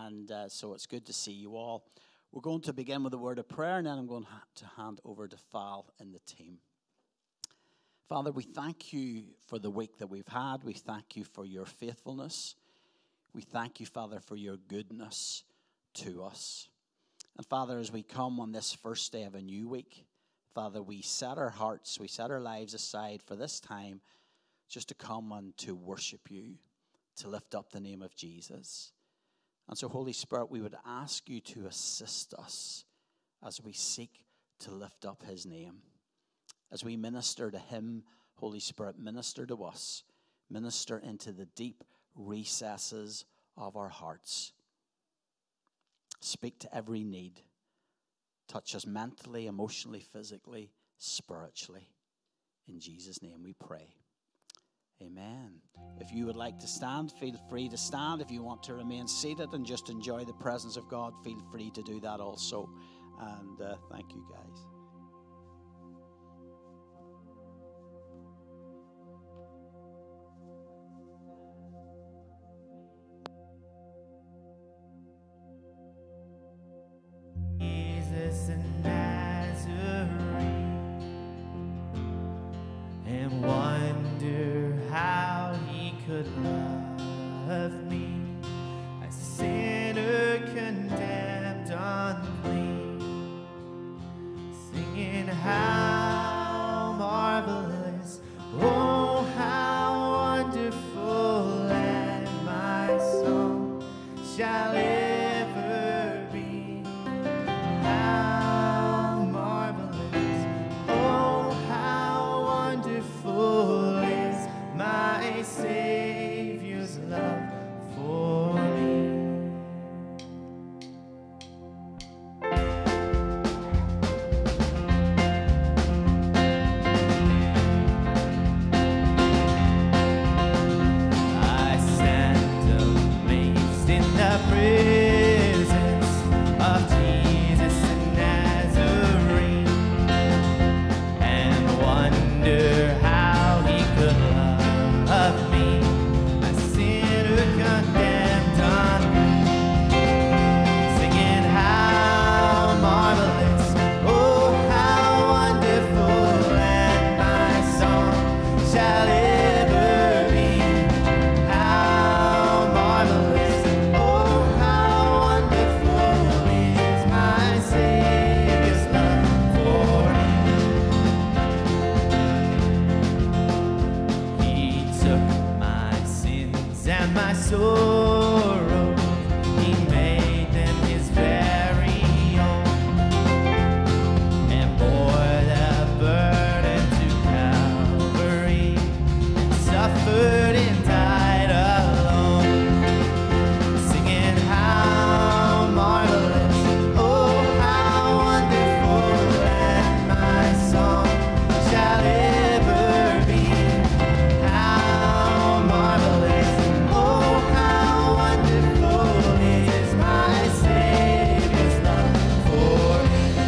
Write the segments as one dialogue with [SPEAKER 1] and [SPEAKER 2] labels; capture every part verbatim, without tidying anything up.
[SPEAKER 1] and uh, so it's good to see you all. We're going to begin with a word of prayer, and then I'm going to hand over to Val and the team. Father, we thank you for the week that we've had. We thank you for your faithfulness. We thank you, Father, for your goodness to us. And Father, as we come on this first day of a new week, Father, we set our hearts, we set our lives aside for this time just to come and to worship you, to lift up the name of Jesus. And so, Holy Spirit, we would ask you to assist us as we seek to lift up his name. As we minister to him, Holy Spirit, minister to us. Minister into the deep recesses of our hearts. Speak to every need. Touch us mentally, emotionally, physically, spiritually. In Jesus' name we pray. Amen. If you would like to stand, feel free to stand. If you want to remain seated and just enjoy the presence of God, feel free to do that also. And uh, thank you, guys.
[SPEAKER 2] Jesus and Nazarene, and wonder how he could love me, a sinner condemned unclean, singing how marvelous, oh how wonderful, and my song shall ever be. How marvelous, oh how wonderful is my Savior's love for me. I stand amazed in the presence of Jesus and Nazarene, and wonder how he could love me, a sinner condemned unclean, singing how marvelous, oh how wonderful, and my song shall ever be. How marvelous, oh how wonderful is my Savior's love for me. He took my sins and my sorrow, he made them his very own, and bore the burden to Calvary, and suffered and died alone, singing how marvelous, oh how wonderful, and my song shall ever be. How marvelous, oh how wonderful is my Savior's love for me.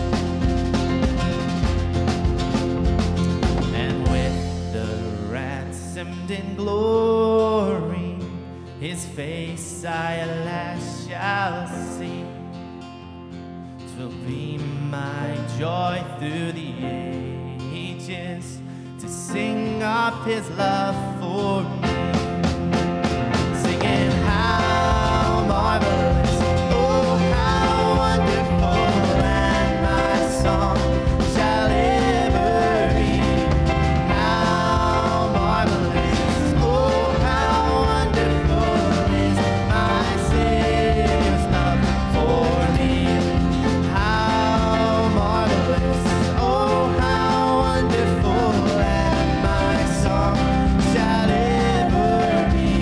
[SPEAKER 2] And with the ransomed in glory, his face I at last shall see. 'Twill be my joy through the ages to sing of his love for me, singing how marvelous, oh how wonderful, and my song shall ever be. How marvelous, oh how wonderful is my Savior's love for me. How marvelous, oh how wonderful, and my song shall ever be.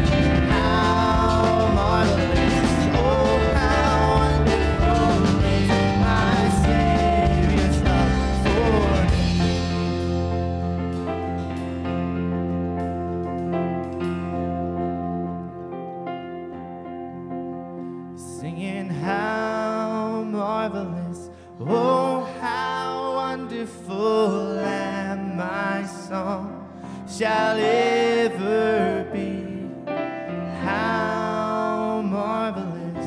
[SPEAKER 2] How marvelous, oh how wonderful is my Savior's love for me. Singing how marvelous, oh how wonderful, and my song shall ever be. How marvelous,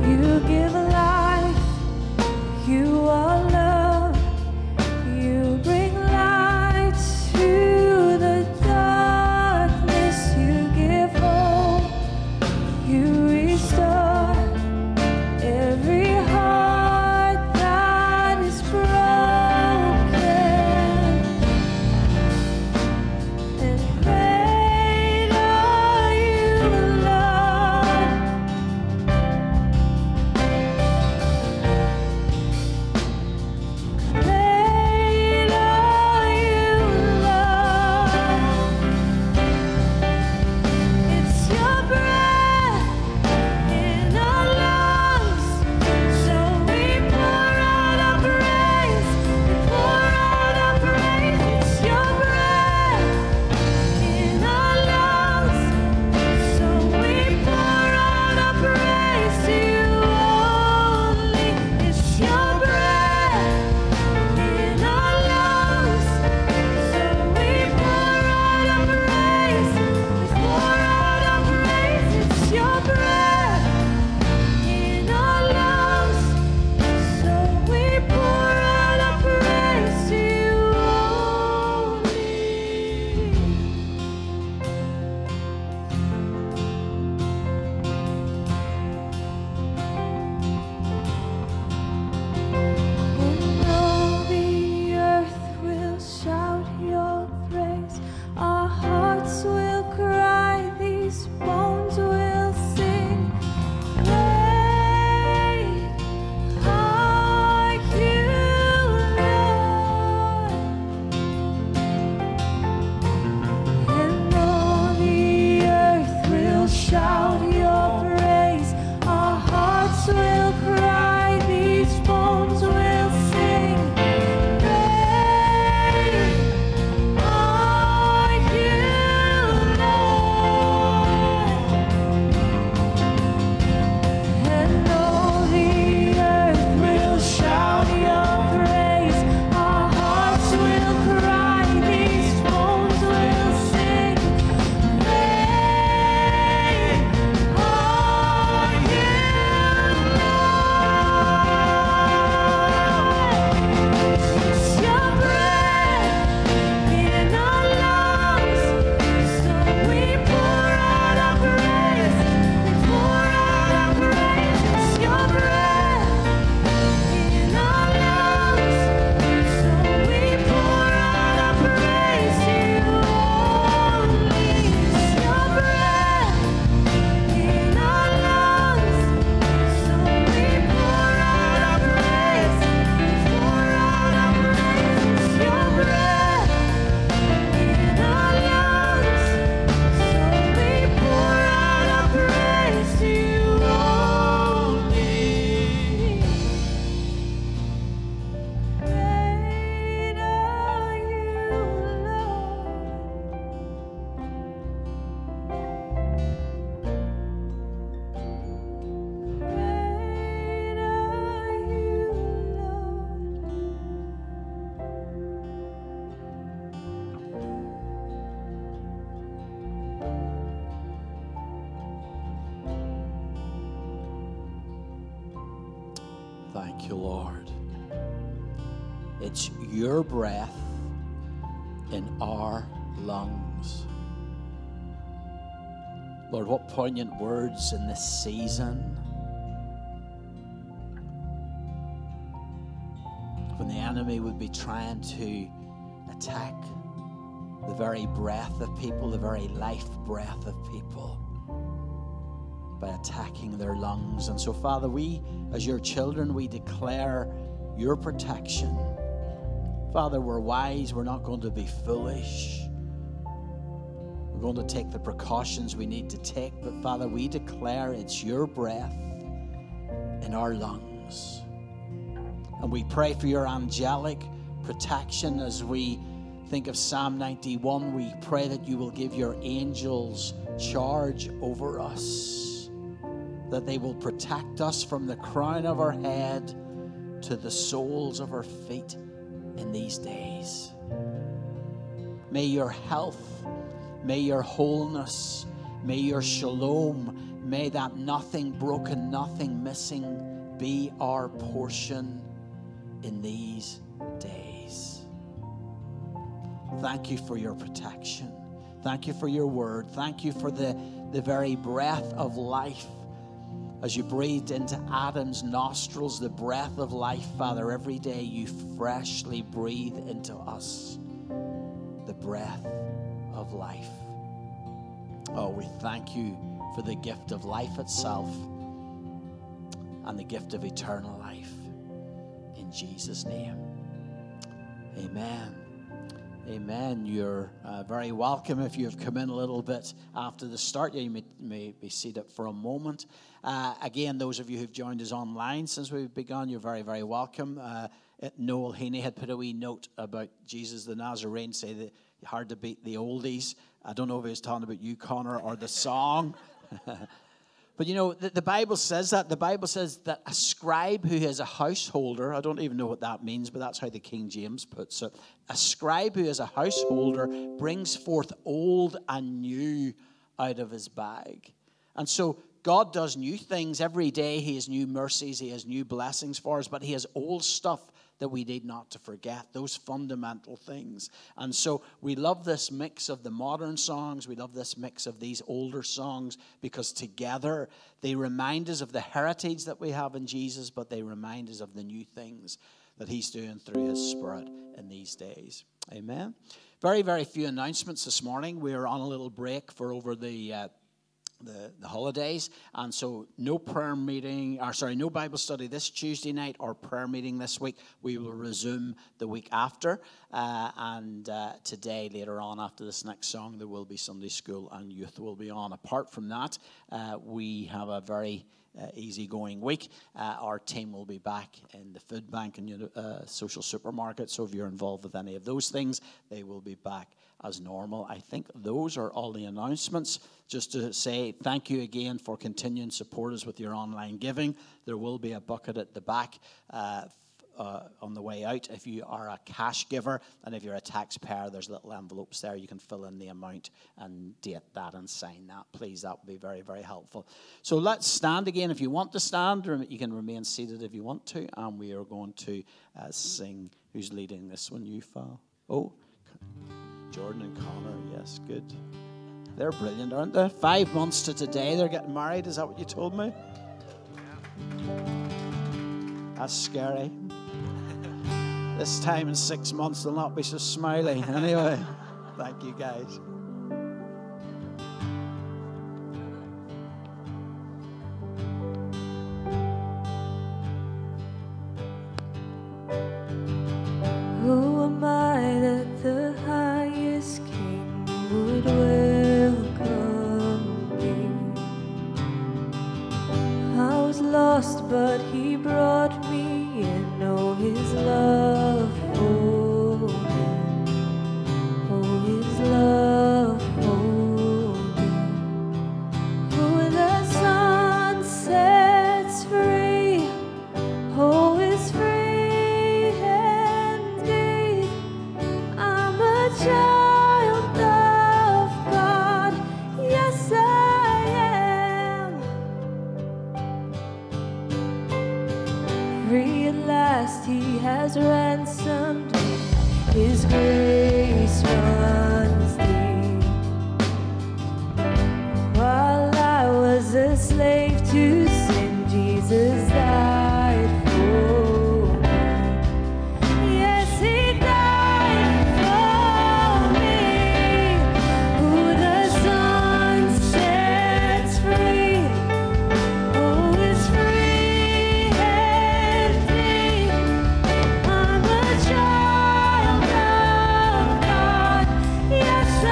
[SPEAKER 3] You give life, you are love, you bring light to the darkness, you give hope, you restore every heart that is broken. And great are you, Lord. Great are you, Lord. It's your breath in our lungs, so we pour out our praise. We pour out our praise. It's your breath in our lungs, so we pour out our praise to you only. It's your breath in our lungs, so we pour out our praise. We pour out our praise. It's your breath in our lungs, so we pour out our praise to you only. And all the earth will shout your praise. Our hearts will cry, these bones will sing. Great are you, Lord. And all the earth will shout your praise. Our hearts will cry, these bones will sing. Great are you, Lord. And all the earth will shout your praise. Our hearts will cry, these bones will sing. Great are you, Lord. It's your breath in our lungs, so we pour out our praise. We pour out our praise. It's your breath in our lungs, so we pour out our praise to you only. It's your breath in our lungs, so we pour out our praise. We pour out our praise. It's your breath in our lungs, so we pour out our praise to you only. Great are you, Lord. Great are you,
[SPEAKER 1] Thank you, Lord. It's your breath in our lungs. Lord, what poignant words in this season when the enemy would be trying to attack the very breath of people, the very life breath of people, by attacking their lungs. And so, Father, we, as your children, we declare your protection. Father, we're wise. We're not going to be foolish. We're going to take the precautions we need to take. But, Father, we declare it's your breath in our lungs. And we pray for your angelic protection as we think of Psalm ninety-one. We pray that you will give your angels charge over us, that they will protect us from the crown of our head to the soles of our feet in these days. May your health, may your wholeness, may your shalom, May that nothing broken, nothing missing be our portion in these days. Thank you for your protection. Thank you for your word. Thank you for the, the very breath of life. As you breathed into Adam's nostrils the breath of life, Father, every day you freshly breathe into us the breath of life. Oh, we thank you for the gift of life itself and the gift of eternal life. In Jesus' name, amen. Amen. You're uh, very welcome. If you have come in a little bit after the start, you may, may be seated for a moment. Uh, again, those of you who've joined us online since we've begun, you're very, very welcome. Uh, Noel Heaney had put a wee note about Jesus the Nazarene, say that hard to beat the oldies. I don't know if he was talking about you, Connor, or the song. But, you know, the, the Bible says that. The Bible says that a scribe who is a householder, I don't even know what that means, but that's how the King James puts it. A scribe who is a householder brings forth old and new out of his bag. And so God does new things every day. He has new mercies. He has new blessings for us. But he has old stuff that we need not to forget, those fundamental things. And so we love this mix of the modern songs. We love this mix of these older songs because together they remind us of the heritage that we have in Jesus, but they remind us of the new things that he's doing through his Spirit in these days. Amen. Very, very few announcements this morning. We are on a little break for over the uh, The, the holidays, and so no prayer meeting, or sorry, no Bible study this Tuesday night or prayer meeting this week. We will resume the week after, uh, and uh, today, later on, after this next song, there will be Sunday school and youth will be on. Apart from that, uh, we have a very uh, easygoing week. Uh, our team will be back in the food bank and uh, social supermarket, so if you're involved with any of those things, they will be back as normal. I think those are all the announcements. Just to say thank you again for continuing to support us with your online giving. There will be a bucket at the back uh, uh, on the way out if you are a cash giver, and if you're a taxpayer, there's little envelopes there. You can fill in the amount and date that and sign that. Please, that would be very, very helpful. So let's stand again if you want to stand. You can remain seated if you want to, and we are going to uh, sing. Who's leading this one? You, Phil? Oh, Jordan and Connor, yes, good. They're brilliant, aren't they? Five months to today, they're getting married. Is that what you told me? That's scary. This time in six months, they'll not be so smiley. Anyway, thank you, guys.
[SPEAKER 3] Who am I that the highest King would welcome me? I was lost, but he brought me in. Oh, his love for me. Oh, his love for me. Who the sun sets free, oh, is free indeed. I'm a child of God, yes I am. Free at last, he has ransomed me. His grace runs deep. While I was a slave to sin, Jesus died for me. Yes, he died for me. Who the Son sets free, oh, is free indeed. I'm a child of God, yes I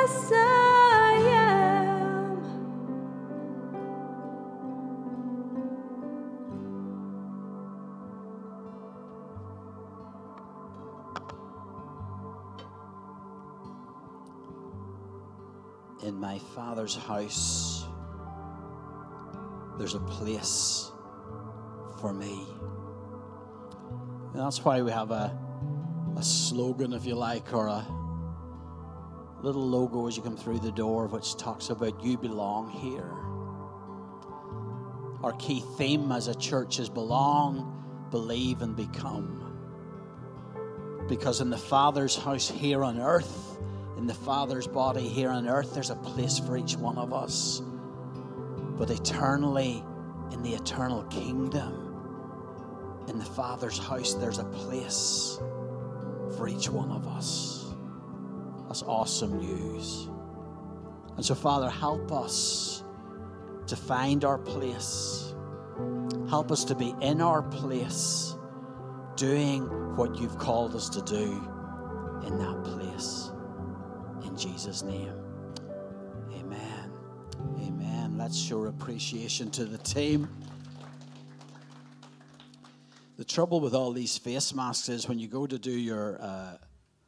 [SPEAKER 3] yes, I am.
[SPEAKER 1] In my Father's house, there's a place for me. And that's why we have a, a slogan, if you like, or a little logo as you come through the door, which talks about you belong here. Our key theme as a church is belong, believe, and become. Because in the Father's house here on earth, in the Father's body here on earth, there's a place for each one of us. But eternally, in the eternal kingdom, in the Father's house, there's a place for each one of us. That's awesome news. And so, Father, help us to find our place. Help us to be in our place, doing what you've called us to do in that place. In Jesus' name, amen. Amen. Let's show appreciation to the team. The trouble with all these face masks is when you go to do your, uh,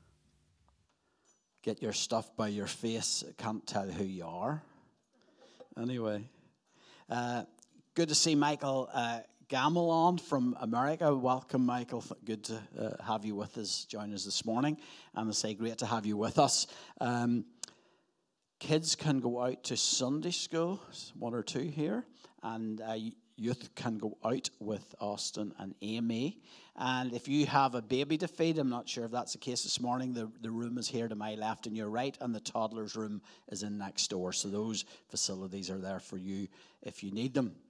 [SPEAKER 1] get your stuff by your face, it can't tell who you are. Anyway, uh, good to see Michael uh, Gamble on from America. Welcome, Michael. Good to uh, have you with us, join us this morning. And I say great to have you with us. Um, kids can go out to Sunday school, one or two here, and uh, youth can go out with Austin and Amy. And if you have a baby to feed, I'm not sure if that's the case this morning, the, the room is here to my left and your right, and the toddler's room is in next door. So those facilities are there for you if you need them.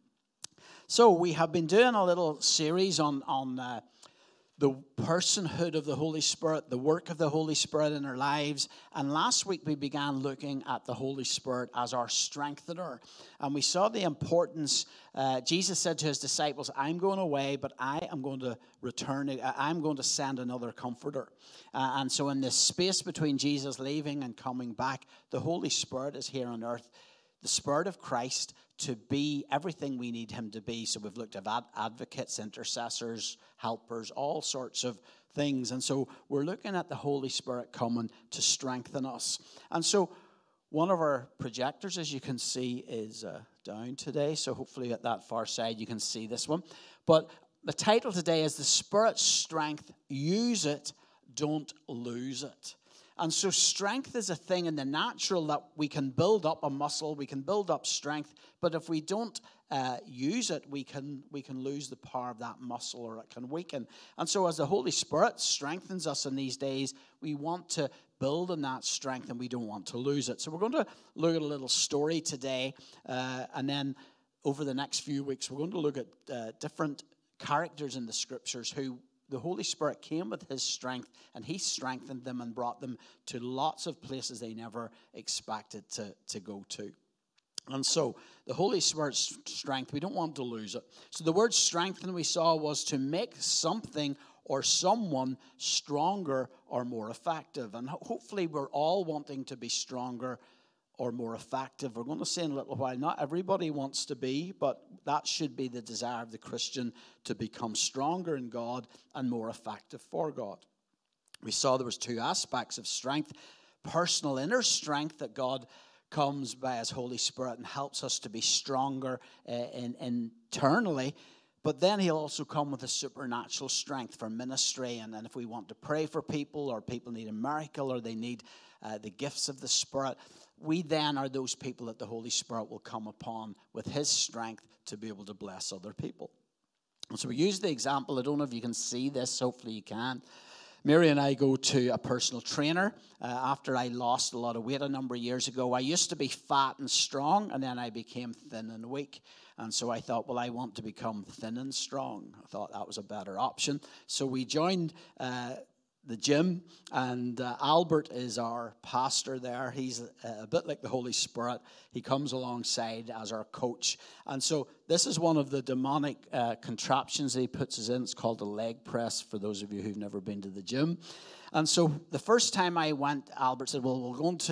[SPEAKER 1] So we have been doing a little series on, on uh, the personhood of the Holy Spirit, the work of the Holy Spirit in our lives. And last week we began looking at the Holy Spirit as our strengthener. And we saw the importance. Uh, Jesus said to his disciples, I'm going away, but I am going to return. I'm going to send another comforter. Uh, and so in this space between Jesus leaving and coming back, the Holy Spirit is here on earth. The Spirit of Christ to be everything we need him to be. So we've looked at ad- advocates, intercessors, helpers, all sorts of things. And so we're looking at the Holy Spirit coming to strengthen us. And so one of our projectors, as you can see, is uh, down today. So hopefully at that far side you can see this one. But the title today is The Spirit's Strength. Use it, don't lose it. And so strength is a thing in the natural that we can build up a muscle, we can build up strength, but if we don't uh, use it, we can we can lose the power of that muscle, or it can weaken. And so as the Holy Spirit strengthens us in these days, we want to build on that strength and we don't want to lose it. So we're going to look at a little story today, uh, and then over the next few weeks, we're going to look at uh, different characters in the Scriptures who the Holy Spirit came with his strength, and he strengthened them and brought them to lots of places they never expected to, to go to. And so the Holy Spirit's strength, we don't want to lose it. So the word strengthen we saw was to make something or someone stronger or more effective. And hopefully we're all wanting to be stronger or more effective. We're going to say in a little while, not everybody wants to be, but that should be the desire of the Christian, to become stronger in God and more effective for God. We saw there was two aspects of strength: personal inner strength, that God comes by his Holy Spirit and helps us to be stronger uh, in, internally. But then he'll also come with a supernatural strength for ministry. And then if we want to pray for people, or people need a miracle, or they need uh, the gifts of the Spirit, we then are those people that the Holy Spirit will come upon with his strength to be able to bless other people. And so we use the example. I don't know if you can see this. Hopefully you can. Mary and I go to a personal trainer uh, after I lost a lot of weight a number of years ago. I used to be fat and strong, and then I became thin and weak. And so I thought, well, I want to become thin and strong. I thought that was a better option. So we joined uh, the gym, and uh, Albert is our pastor there. He's a, a bit like the Holy Spirit. He comes alongside as our coach. And so this is one of the demonic uh, contraptions that he puts us in. It's called a leg press, for those of you who've never been to the gym. And so the first time I went, Albert said, well, we're going to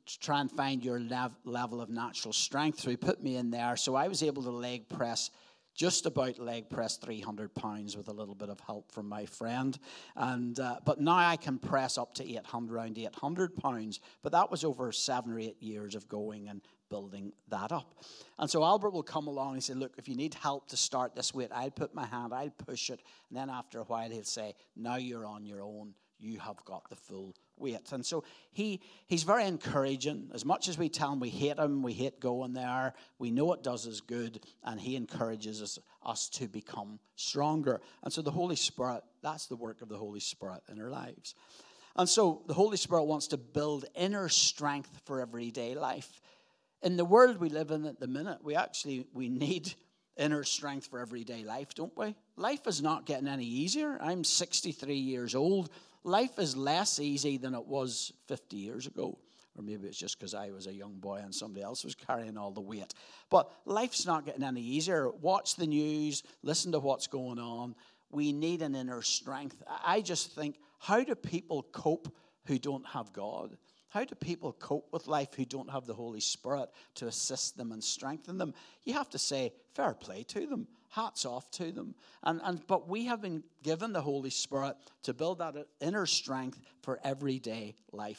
[SPEAKER 1] to try and find your lev- level of natural strength. So he put me in there. So I was able to leg press, just about leg press three hundred pounds with a little bit of help from my friend. And uh, But now I can press up to eight hundred, around eight hundred pounds. But that was over seven or eight years of going and building that up. And so Albert will come along and say, look, if you need help to start this weight, I'll put my hand, I'll push it. And then after a while, he'll say, now you're on your own. You have got the full weight. And so he he's very encouraging. As much as we tell him we hate him, we hate going there, we know it does us good, and he encourages us, us to become stronger. And so the Holy Spirit, that's the work of the Holy Spirit in our lives. And so the Holy Spirit wants to build inner strength for everyday life. In the world we live in at the minute, we actually, we need inner strength for everyday life, don't we? Life is not getting any easier. I'm sixty-three years old. Life is less easy than it was fifty years ago. Or maybe it's just because I was a young boy and somebody else was carrying all the weight. But life's not getting any easier. Watch the news, listen to what's going on. We need an inner strength. I just think, how do people cope who don't have God? How do people cope with life who don't have the Holy Spirit to assist them and strengthen them? You have to say, fair play to them. Hats off to them. And, and But we have been given the Holy Spirit to build that inner strength for everyday life.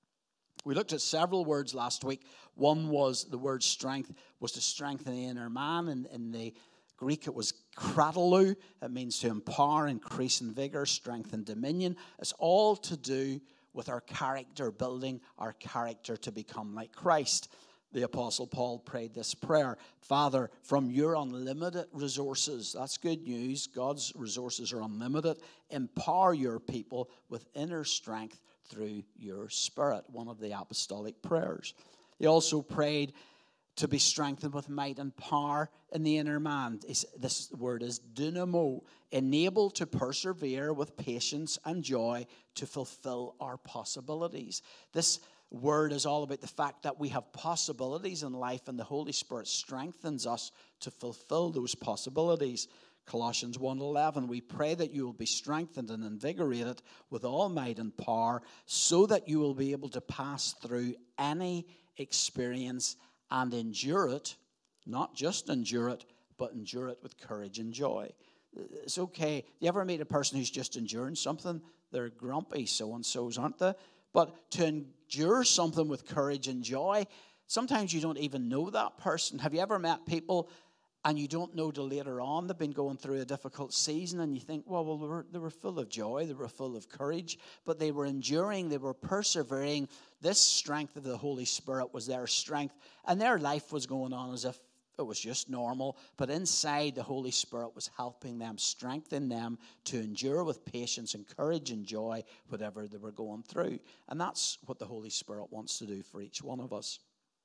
[SPEAKER 1] We looked at several words last week. One was the word strength, was to strengthen the inner man. In, in the Greek, it was kratalou. It means to empower, increase in vigor, strength and dominion. It's all to do with our character, building our character to become like Christ. The Apostle Paul prayed this prayer: Father, from your unlimited resources, that's good news, God's resources are unlimited, empower your people with inner strength through your Spirit, one of the apostolic prayers. He also prayed to be strengthened with might and power in the inner man. This word is dynamo, enabled to persevere with patience and joy to fulfill our possibilities. This word is all about the fact that we have possibilities in life, and the Holy Spirit strengthens us to fulfill those possibilities. Colossians one eleven, we pray that you will be strengthened and invigorated with all might and power, so that you will be able to pass through any experience and endure it, not just endure it, but endure it with courage and joy. It's okay. You ever meet a person who's just enduring something? They're grumpy so-and-sos, aren't they? But to endure something with courage and joy, sometimes you don't even know that person. Have you ever met people and you don't know till later on they've been going through a difficult season, and you think, well, well they, were, they were full of joy, they were full of courage, but they were enduring, they were persevering. This strength of the Holy Spirit was their strength, and their life was going on as if it was just normal, but inside the Holy Spirit was helping them, strengthening them to endure with patience and courage and joy whatever they were going through. And that's what the Holy Spirit wants to do for each one of us.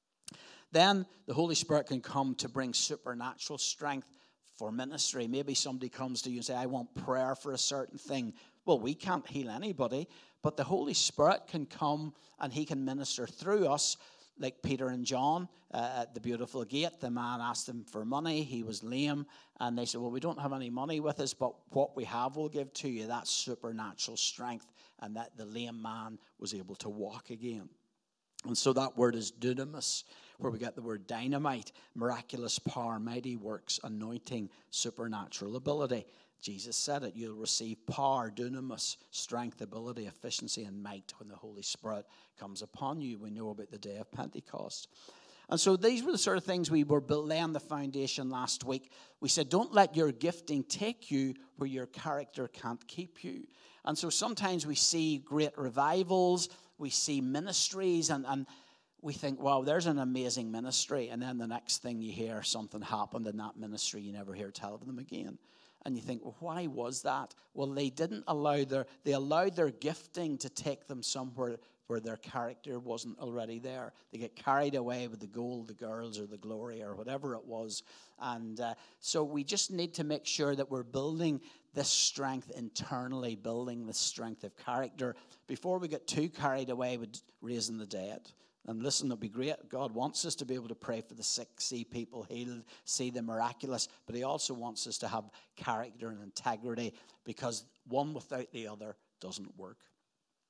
[SPEAKER 1] Then the Holy Spirit can come to bring supernatural strength for ministry. Maybe somebody comes to you and say, I want prayer for a certain thing. Well, we can't heal anybody, but the Holy Spirit can come and he can minister through us. Like Peter and John uh, at the beautiful gate, the man asked them for money. He was lame, and they said, well, we don't have any money with us, but what we have we'll give to you. That's supernatural strength, and that the lame man was able to walk again. And so that word is dunamis, where we get the word dynamite, miraculous power, mighty works, anointing, supernatural ability. Jesus said it, you'll receive power, dunamis, strength, ability, efficiency, and might when the Holy Spirit comes upon you. We know about the day of Pentecost. And so these were the sort of things we were laying the foundation last week. We said, don't let your gifting take you where your character can't keep you. And so sometimes we see great revivals, we see ministries, and, and we think, wow, there's an amazing ministry. And then the next thing you hear, something happened in that ministry, you never hear tell of them again. And you think, well, why was that? Well, they didn't allow their, they allowed their gifting to take them somewhere where their character wasn't already there. They get carried away with the gold, the girls, or the glory, or whatever it was. And uh, so we just need to make sure that we're building this strength internally, building this strength of character before we get too carried away with raising the dead. And listen, it'll be great. God wants us to be able to pray for the sick, see people healed, see the miraculous. But he also wants us to have character and integrity, because one without the other doesn't work.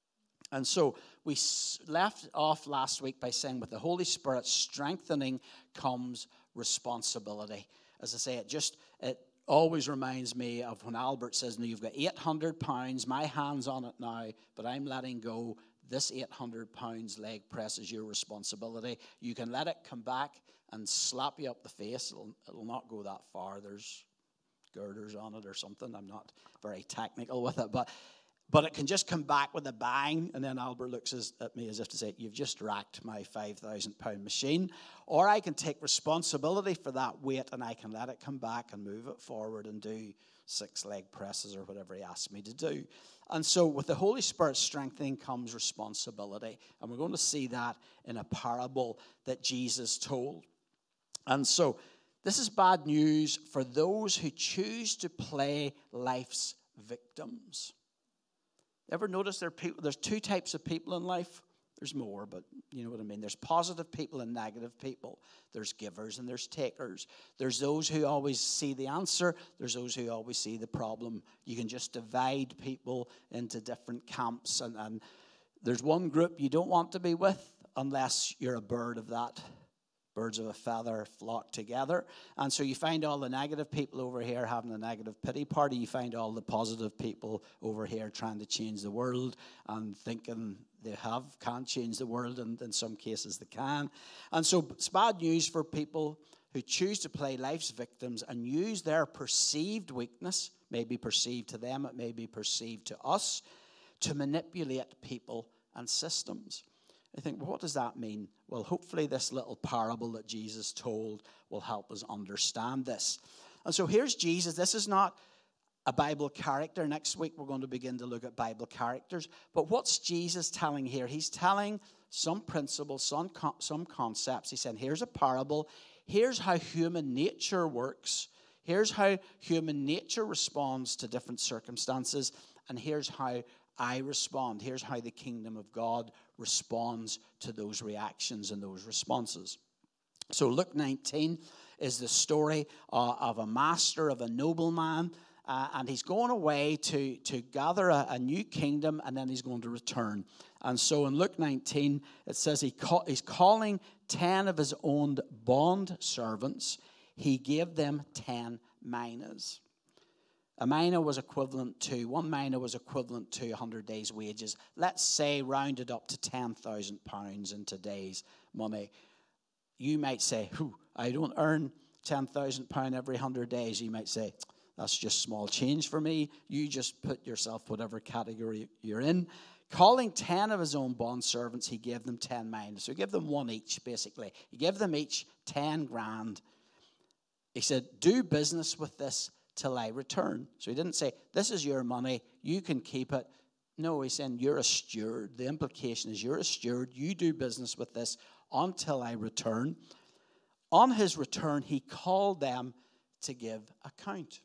[SPEAKER 1] And so we s- left off last week by saying with the Holy Spirit strengthening comes responsibility. As I say, it just, it always reminds me of when Albert says, no, you've got eight hundred pounds, my hand's on it now, but I'm letting go. This eight hundred pounds leg press is your responsibility. You can let it come back and slap you up the face. It'll, it'll not go that far. There's girders on it or something. I'm not very technical with it, but But it can just come back with a bang, and then Albert looks as, at me as if to say, you've just racked my five thousand pound machine. Or I can take responsibility for that weight, and I can let it come back and move it forward and do six leg presses or whatever he asks me to do. And so with the Holy Spirit strengthening comes responsibility. And we're going to see that in a parable that Jesus told. And so this is bad news for those who choose to play life's victims. Ever notice there are people, there's two types of people in life? There's more, but you know what I mean. There's positive people and negative people. There's givers and there's takers. There's those who always see the answer. There's those who always see the problem. You can just divide people into different camps. And, and there's one group you don't want to be with unless you're a bird of that. Birds of a feather flock together. And so you find all the negative people over here having a negative pity party. You find all the positive people over here trying to change the world and thinking they have, can change the world, and in some cases they can. And so it's bad news for people who choose to play life's victims and use their perceived weakness, maybe perceived to them, it may be perceived to us, to manipulate people and systems. I think, well, what does that mean? Well, hopefully this little parable that Jesus told will help us understand this. And so here's Jesus. This is not a Bible character. Next week we're going to begin to look at Bible characters. But what's Jesus telling here? He's telling some principles, some, some concepts. He said, here's a parable. Here's how human nature works. Here's how human nature responds to different circumstances. And here's how I respond. Here's how the kingdom of God responds to those reactions and those responses. So Luke nineteen is the story uh, of a master, of a nobleman, uh, and he's going away to, to gather a, a new kingdom, and then he's going to return. And so in Luke nineteen, it says he call, he's calling ten of his own bond servants. He gave them ten minas. A mina was equivalent to, one mina was equivalent to one hundred days' wages. Let's say rounded up to ten thousand pounds in today's money. You might say, I don't earn ten thousand pounds every one hundred days. You might say, that's just small change for me. You just put yourself whatever category you're in. Calling ten of his own bondservants, he gave them ten minas. So he gave them one each, basically. He gave them each ten grand. He said, do business with this till I return. So he didn't say, this is your money, you can keep it. No, he's saying, you're a steward. The implication is you're a steward. You do business with this until I return. On his return, he called them to give account.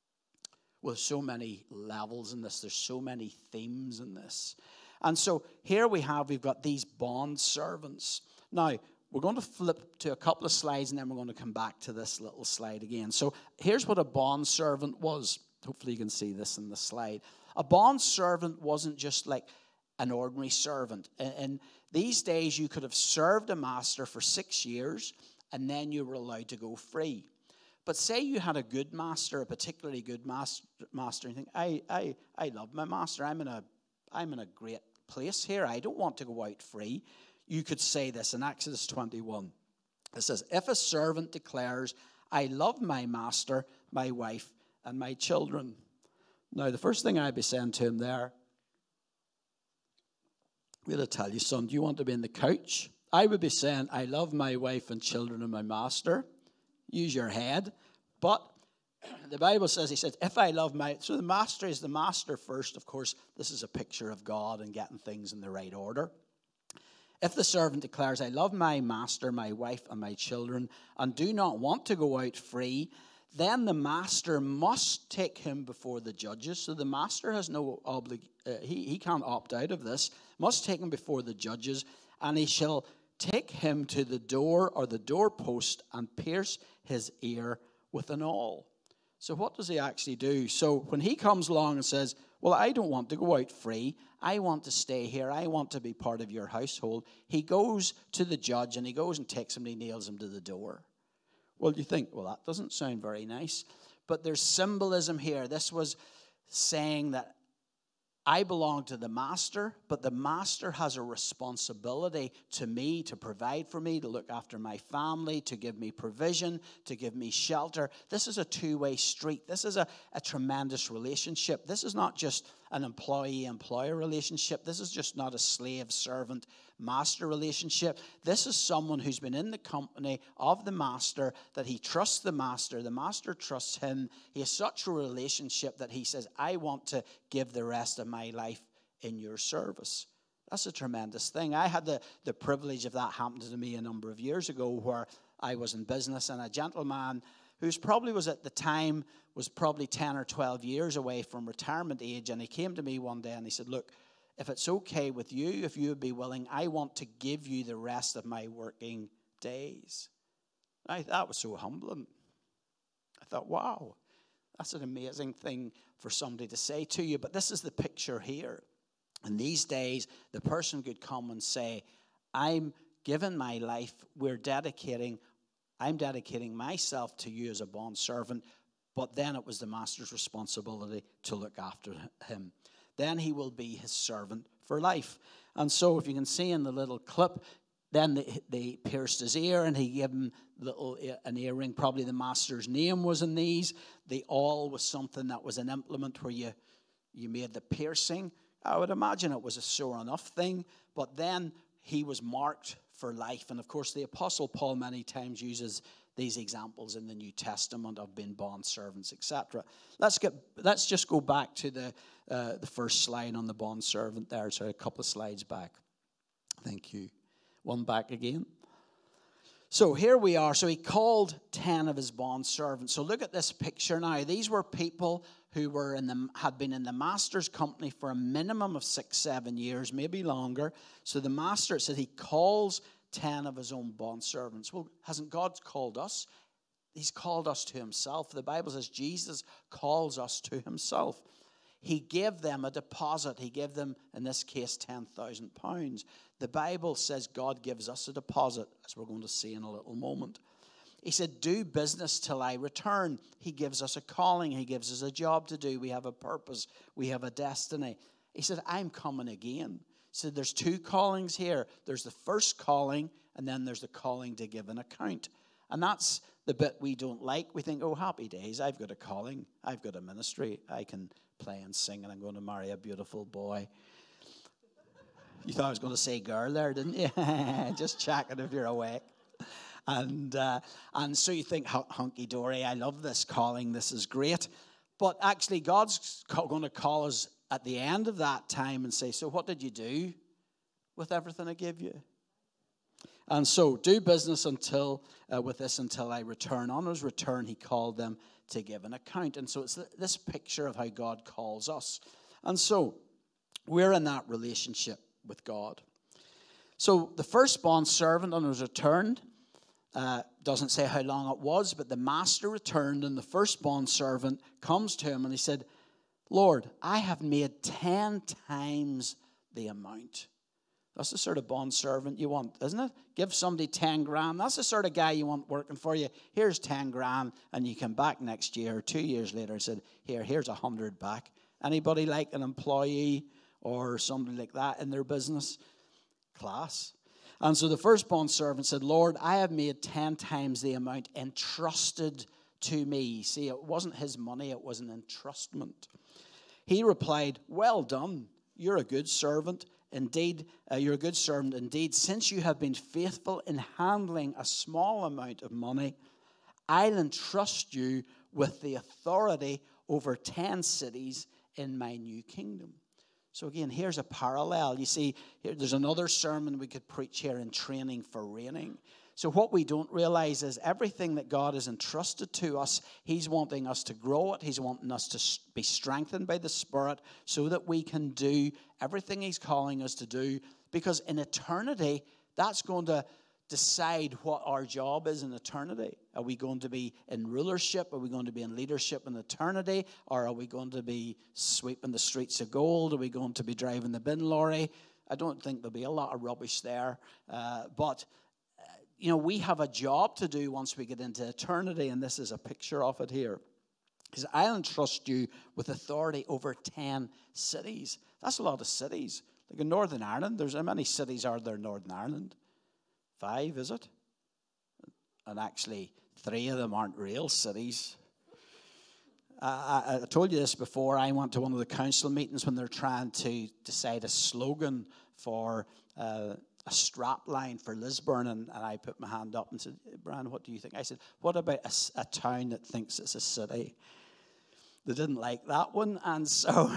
[SPEAKER 1] Well, there's so many levels in this. There's so many themes in this. And so here we have, we've got these bond servants. Now, we're going to flip to a couple of slides, and then we're going to come back to this little slide again. So here's what a bond servant was. Hopefully you can see this in the slide. A bond servant wasn't just like an ordinary servant. In these days, you could have served a master for six years, and then you were allowed to go free. But say you had a good master, a particularly good master, master and you think, I, I, I love my master. I'm in a, I'm in a great place here. I don't want to go out free. You could say this in Exodus twenty-one. It says, if a servant declares, I love my master, my wife, and my children. Now, the first thing I'd be saying to him there, I'm going to tell you, son, do you want to be in the couch? I would be saying, I love my wife and children and my master. Use your head. But the Bible says, he says, if I love my... So the master is the master first. Of course, this is a picture of God and getting things in the right order. If the servant declares, I love my master, my wife, and my children, and do not want to go out free, then the master must take him before the judges. So the master has no oblig, uh, he, he can't opt out of this, must take him before the judges, and he shall take him to the door or the doorpost and pierce his ear with an awl. So what does he actually do? So when he comes along and says, Well, I don't want to go out free. I want to stay here. I want to be part of your household. He goes to the judge and he goes and takes him and he nails him to the door. Well, you think, well, that doesn't sound very nice. But there's symbolism here. This was saying that I belong to the master, but the master has a responsibility to me to provide for me, to look after my family, to give me provision, to give me shelter. This is a two-way street. This is a, a tremendous relationship. This is not just an employee-employer relationship. This is just not a slave-servant-master relationship. This is someone who's been in the company of the master, that he trusts the master. The master trusts him. He has such a relationship that he says, I want to give the rest of my life in your service. That's a tremendous thing. I had the, the privilege of that happening to me a number of years ago, where I was in business and a gentleman who's probably was at the time was probably ten or twelve years away from retirement age. And he came to me one day and he said, look, if it's okay with you, if you would be willing, I want to give you the rest of my working days. I, that was so humbling. I thought, wow, that's an amazing thing for somebody to say to you. But this is the picture here. And these days, the person could come and say, I'm giving my life, we're dedicating, I'm dedicating myself to you as a bondservant. But then it was the master's responsibility to look after him. Then he will be his servant for life. And so if you can see in the little clip, then they, they pierced his ear and he gave him little an earring. Probably the master's name was in these. The awl was something that was an implement where you, you made the piercing. I would imagine it was a sure enough thing. But then he was marked for life. And of course, the Apostle Paul many times uses these examples in the New Testament of being bond servants, et cetera. Let's get. Let's just go back to the uh, the first slide on the bond servant there. Sorry, a couple of slides back. Thank you. One back again. So here we are. So he called ten of his bond servants. So look at this picture now. These were people who were in the had been in the master's company for a minimum of six, seven years, maybe longer. So the master, it said he calls ten of his own bond servants. Well, hasn't God called us? He's called us to himself. The Bible says Jesus calls us to himself. He gave them a deposit. He gave them, in this case, ten thousand pounds. The Bible says God gives us a deposit, as we're going to see in a little moment. He said, do business till I return. He gives us a calling. He gives us a job to do. We have a purpose. We have a destiny. He said, I'm coming again. He said, there's two callings here. There's the first calling, and then there's the calling to give an account. And that's the bit we don't like. We think, oh, happy days. I've got a calling. I've got a ministry. I can play and sing, and I'm going to marry a beautiful boy. You thought I was going to say girl there, didn't you? Just checking if you're awake. And uh, and so you think, hunky-dory, I love this calling. This is great. But actually, God's going to call us at the end of that time and say, so what did you do with everything I gave you? And so do business until uh, with this until I return. On his return, he called them to give an account. And so it's this picture of how God calls us. And so we're in that relationship with God. So the first bond servant on his return, uh, doesn't say how long it was, but the master returned, and the first bond servant comes to him and he said, Lord, I have made ten times the amount. That's the sort of bond servant you want, isn't it? Give somebody ten grand. That's the sort of guy you want working for you. Here's ten grand, and you come back next year or two years later and said, here, here's a hundred back. Anybody like an employee or somebody like that in their business? Class. And so the first bond servant said, Lord, I have made ten times the amount entrusted to me. See, it wasn't his money, it was an entrustment. He replied, well done, you're a good servant. Indeed, uh, you're a good servant. Indeed, since you have been faithful in handling a small amount of money, I'll entrust you with the authority over ten cities in my new kingdom. So again, here's a parallel. You see, here, there's another sermon we could preach here in training for reigning. So what we don't realize is everything that God has entrusted to us, he's wanting us to grow it. He's wanting us to be strengthened by the Spirit so that we can do everything he's calling us to do. Because in eternity, that's going to decide what our job is in eternity. Are we going to be in rulership? Are we going to be in leadership in eternity? Or are we going to be sweeping the streets of gold? Are we going to be driving the bin lorry? I don't think there'll be a lot of rubbish there. Uh, but, uh, you know, we have a job to do once we get into eternity, and this is a picture of it here. Because I'll entrust you with authority over ten cities. That's a lot of cities. Like in Northern Ireland, there's how many cities are there in Northern Ireland? Five, is it? And actually, three of them aren't real cities. Uh, I, I told you this before. I went to one of the council meetings when they're trying to decide a slogan for uh, a strap line for Lisburn, and, and I put my hand up and said, Brian, what do you think? I said, what about a, a town that thinks it's a city? They didn't like that one, and so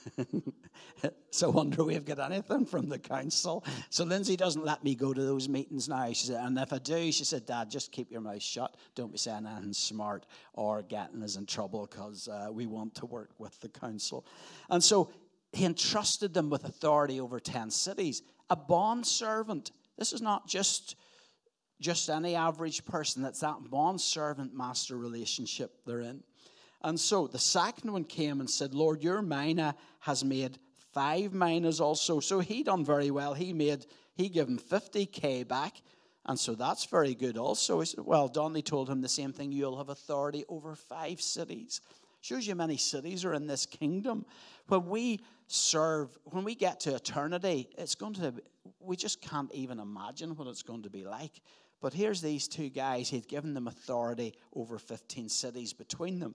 [SPEAKER 1] so I wonder if we've got anything from the council. So Lindsay doesn't let me go to those meetings now. She said, and if I do, she said, Dad, just keep your mouth shut. Don't be saying anything smart or getting us in trouble, because uh, we want to work with the council. And so he entrusted them with authority over ten cities. A bond servant. This is not just, just any average person. It's that bond servant-master relationship they're in. And so the second one came and said, Lord, your mina has made five minas also. So he done very well. He made, he gave him fifty K back. And so that's very good also. He said, well done. They told him the same thing. You'll have authority over five cities. Shows you many cities are in this kingdom. When we serve, when we get to eternity, it's going to, we just can't even imagine what it's going to be like. But here's these two guys. He'd given them authority over fifteen cities between them.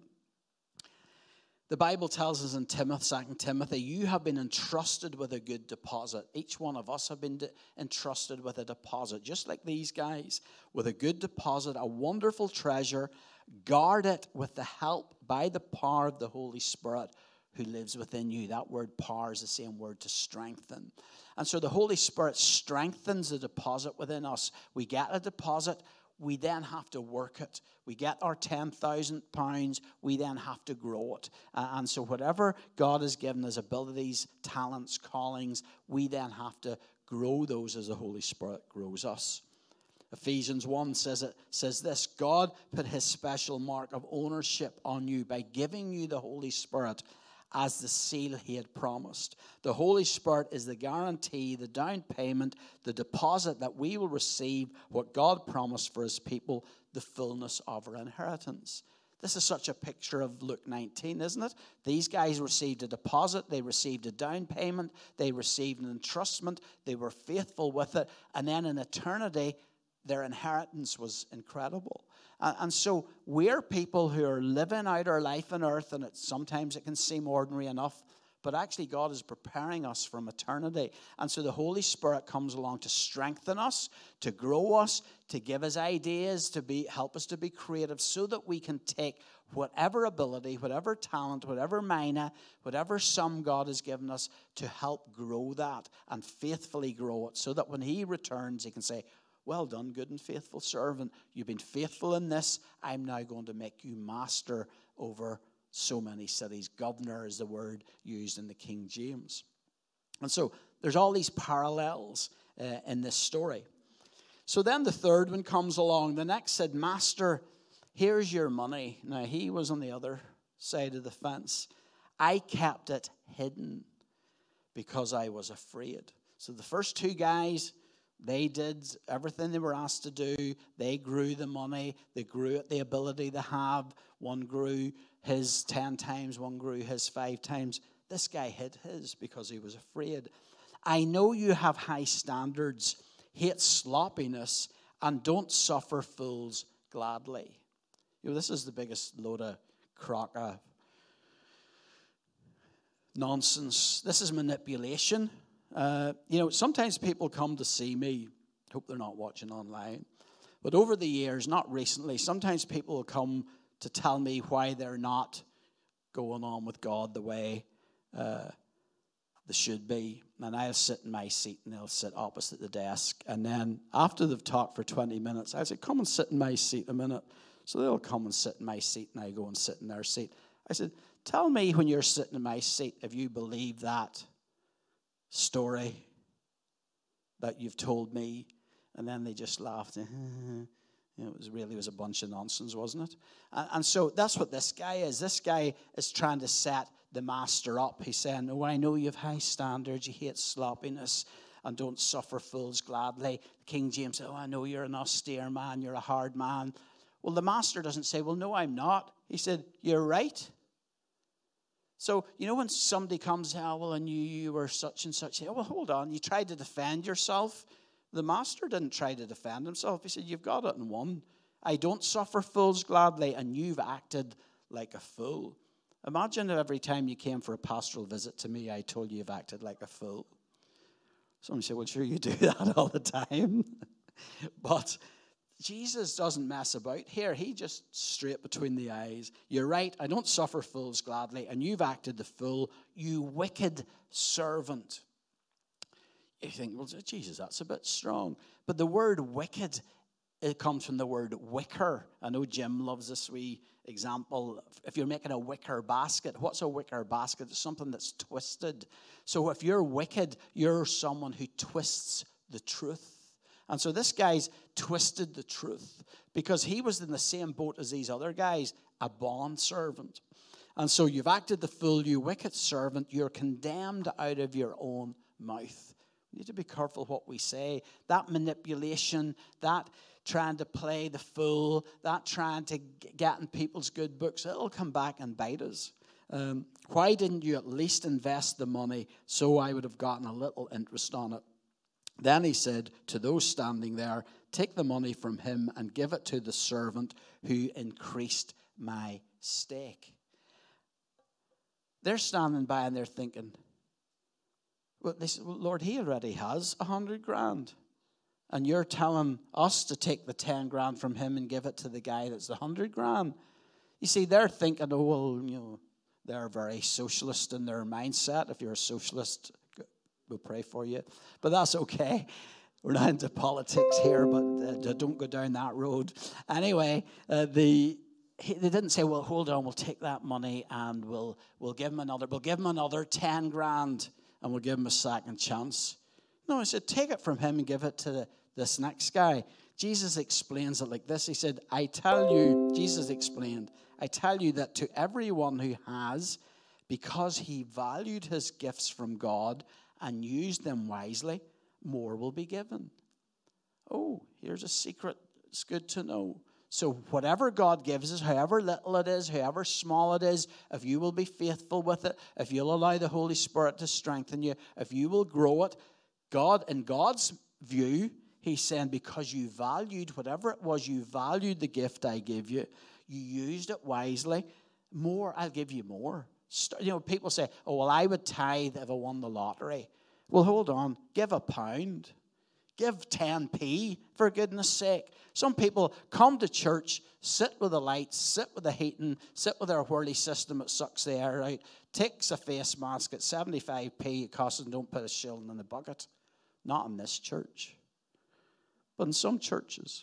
[SPEAKER 1] The Bible tells us in Timothy, Second Timothy, you have been entrusted with a good deposit. Each one of us have been de- entrusted with a deposit, just like these guys, with a good deposit, a wonderful treasure. Guard it with the help by the power of the Holy Spirit who lives within you. That word power is the same word to strengthen. And so the Holy Spirit strengthens the deposit within us. We get a deposit. We then have to work it. We get our ten thousand pounds. We then have to grow it. Uh, and so whatever God has given us, abilities, talents, callings, we then have to grow those as the Holy Spirit grows us. Ephesians one says it says this, God put his special mark of ownership on you by giving you the Holy Spirit as the seal he had promised. The Holy Spirit is the guarantee, the down payment, the deposit that we will receive what God promised for his people, the fullness of our inheritance. This is such a picture of Luke nineteen, isn't it? These guys received a deposit, they received a down payment, they received an entrustment, they were faithful with it, and then in eternity, their inheritance was incredible. And, and so we're people who are living out our life on earth, and it, sometimes it can seem ordinary enough, but actually God is preparing us from eternity. And so the Holy Spirit comes along to strengthen us, to grow us, to give us ideas, to be help us to be creative so that we can take whatever ability, whatever talent, whatever mina, whatever sum God has given us to help grow that and faithfully grow it so that when he returns, he can say, well done, good and faithful servant. You've been faithful in this. I'm now going to make you master over so many cities. Governor is the word used in the King James. And so there's all these parallels uh, in this story. So then the third one comes along. The next said, Master, here's your money. Now he was on the other side of the fence. I kept it hidden because I was afraid. So the first two guys, they did everything they were asked to do. They grew the money. They grew it, the ability to have. One grew his ten times. One grew his five times. This guy hid his because he was afraid. I know you have high standards, hate sloppiness, and don't suffer fools gladly. You know, this is the biggest load of crock of nonsense. This is manipulation. Uh, you know, sometimes people come to see me. Hope they're not watching online. But over the years, not recently, sometimes people will come to tell me why they're not going on with God the way uh, they should be. And I'll sit in my seat and they'll sit opposite the desk. And then after they've talked for twenty minutes, I say, come and sit in my seat a minute. So they'll come and sit in my seat and I go and sit in their seat. I said, tell me when you're sitting in my seat if you believe that story that you've told me. And then they just laughed. You know, it was really was a bunch of nonsense, wasn't it? And, and so that's what this guy is. This guy is trying to set the master up. He's saying, oh, I know you have high standards. You hate sloppiness and don't suffer fools gladly. King James said, oh, I know you're an austere man. You're a hard man. Well, the master doesn't say, well, no, I'm not. He said, you're right. So, you know, when somebody comes, oh, well, I knew you were such and such. Oh, well, hold on. You tried to defend yourself. The master didn't try to defend himself. He said, you've got it in one. I don't suffer fools gladly, and you've acted like a fool. Imagine if every time you came for a pastoral visit to me, I told you you've acted like a fool. Someone said, well, sure, you do that all the time. But Jesus doesn't mess about here. He just straight between the eyes. You're right, I don't suffer fools gladly, and you've acted the fool, you wicked servant. You think, well, Jesus, that's a bit strong. But the word wicked, it comes from the word wicker. I know Jim loves this wee example. If you're making a wicker basket, what's a wicker basket? It's something that's twisted. So if you're wicked, you're someone who twists the truth. And so this guy's twisted the truth because he was in the same boat as these other guys, a bond servant. And so you've acted the fool, you wicked servant. You're condemned out of your own mouth. We need to be careful what we say. That manipulation, that trying to play the fool, that trying to get in people's good books, it'll come back and bite us. Um, why didn't you at least invest the money so I would have gotten a little interest on it? Then he said to those standing there, take the money from him and give it to the servant who increased my stake. They're standing by and they're thinking, well, they said, well, Lord, he already has a hundred grand. And you're telling us to take the ten grand from him and give it to the guy that's the hundred grand. You see, they're thinking, oh, well, you know, they're very socialist in their mindset. If you're a socialist, we'll pray for you. But that's okay. We're not into politics here, but uh, don't go down that road. Anyway, uh, the he, they didn't say, well, hold on, we'll take that money and we'll we'll give him another, we'll give him another ten grand and we'll give him a second chance. No, he said, take it from him and give it to the, this next guy. Jesus explains it like this. He said, I tell you, Jesus explained, I tell you that to everyone who has, because he valued his gifts from God and used them wisely, more will be given. Oh, here's a secret. It's good to know. So whatever God gives us, however little it is, however small it is, if you will be faithful with it, if you'll allow the Holy Spirit to strengthen you, if you will grow it, God, in God's view, he's saying, because you valued whatever it was, you valued the gift I gave you, you used it wisely, more, I'll give you more. You know, people say, oh, well, I would tithe if I won the lottery. Well, hold on, give a pound. Give ten p, for goodness sake. Some people come to church, sit with the lights, sit with the heating, sit with their whirly system that sucks the air out, takes a face mask at seventy-five p, it costs them, don't put a shilling in the bucket. Not in this church, but in some churches.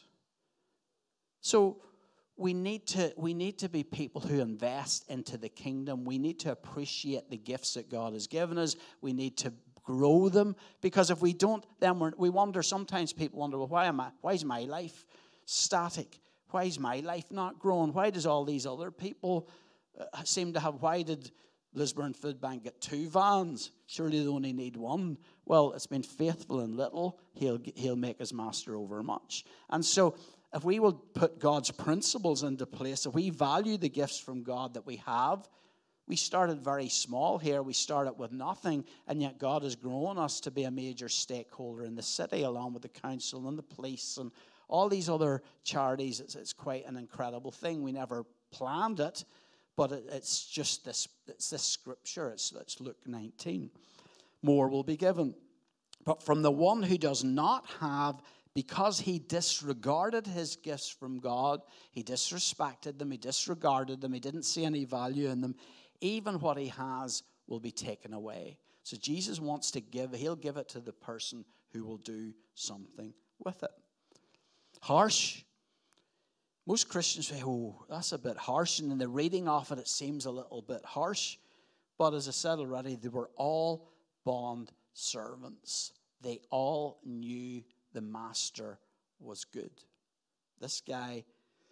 [SPEAKER 1] So we need to we need to be people who invest into the kingdom. We need to appreciate the gifts that God has given us. We need to grow them, because if we don't, then we're, we wonder, sometimes people wonder, well, why am I, why is my life static? Why is my life not growing? Why does all these other people uh, seem to have, why did Lisburn Food Bank get two vans? Surely they only need one. Well, it's been faithful in little, he'll, he'll make his master over much. And so if we will put God's principles into place, if we value the gifts from God that we have, we started very small here. We started with nothing, and yet God has grown us to be a major stakeholder in the city, along with the council and the police and all these other charities. It's, it's quite an incredible thing. We never planned it, but it, it's just this, it's this scripture. It's, it's Luke nineteen. More will be given. But from the one who does not have, because he disregarded his gifts from God, he disrespected them, he disregarded them, he didn't see any value in them, even what he has will be taken away. So Jesus wants to give, he'll give it to the person who will do something with it. Harsh. Most Christians say, oh, that's a bit harsh. And in the reading of it, it seems a little bit harsh. But as I said already, they were all bond servants. They all knew the master was good. This guy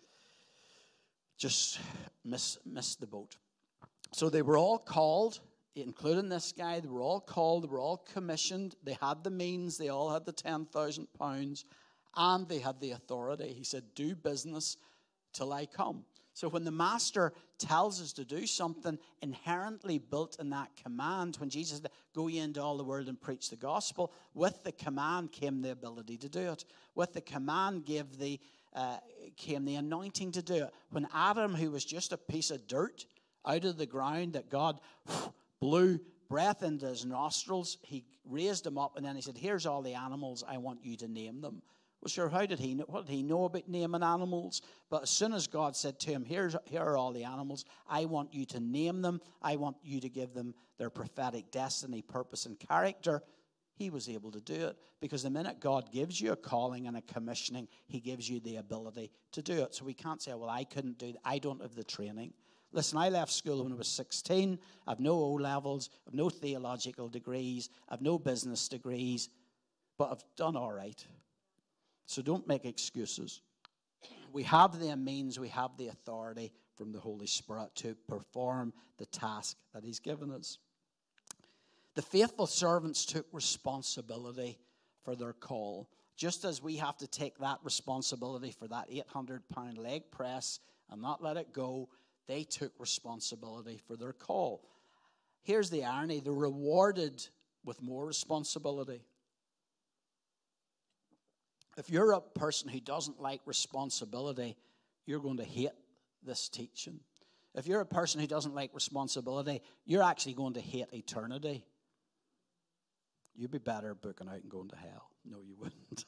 [SPEAKER 1] just miss, missed the boat. So they were all called, including this guy. They were all called. They were all commissioned. They had the means. They all had the ten thousand pounds. And they had the authority. He said, do business till I come. So when the master tells us to do something, inherently built in that command, when Jesus said, go ye into all the world and preach the gospel, with the command came the ability to do it. With the command gave the, uh, came the anointing to do it. When Adam, who was just a piece of dirt out of the ground that God blew breath into his nostrils, he raised him up and then he said, here's all the animals, I want you to name them. Well, sure, how did he know? What did he know about naming animals? But as soon as God said to him, Here's, here are all the animals, I want you to name them. I want you to give them their prophetic destiny, purpose, and character. He was able to do it. Because the minute God gives you a calling and a commissioning, he gives you the ability to do it. So we can't say, well, I couldn't do that. I don't have the training. Listen, I left school when I was sixteen. I've no O-levels. I've no theological degrees. I've no business degrees. But I've done all right. So don't make excuses. We have the means, we have the authority from the Holy Spirit to perform the task that he's given us. The faithful servants took responsibility for their call. Just as we have to take that responsibility for that eight hundred pound leg press and not let it go, they took responsibility for their call. Here's the irony. They're rewarded with more responsibility. If you're a person who doesn't like responsibility, you're going to hate this teaching. If you're a person who doesn't like responsibility, you're actually going to hate eternity. You'd be better booking out and going to hell. No, you wouldn't.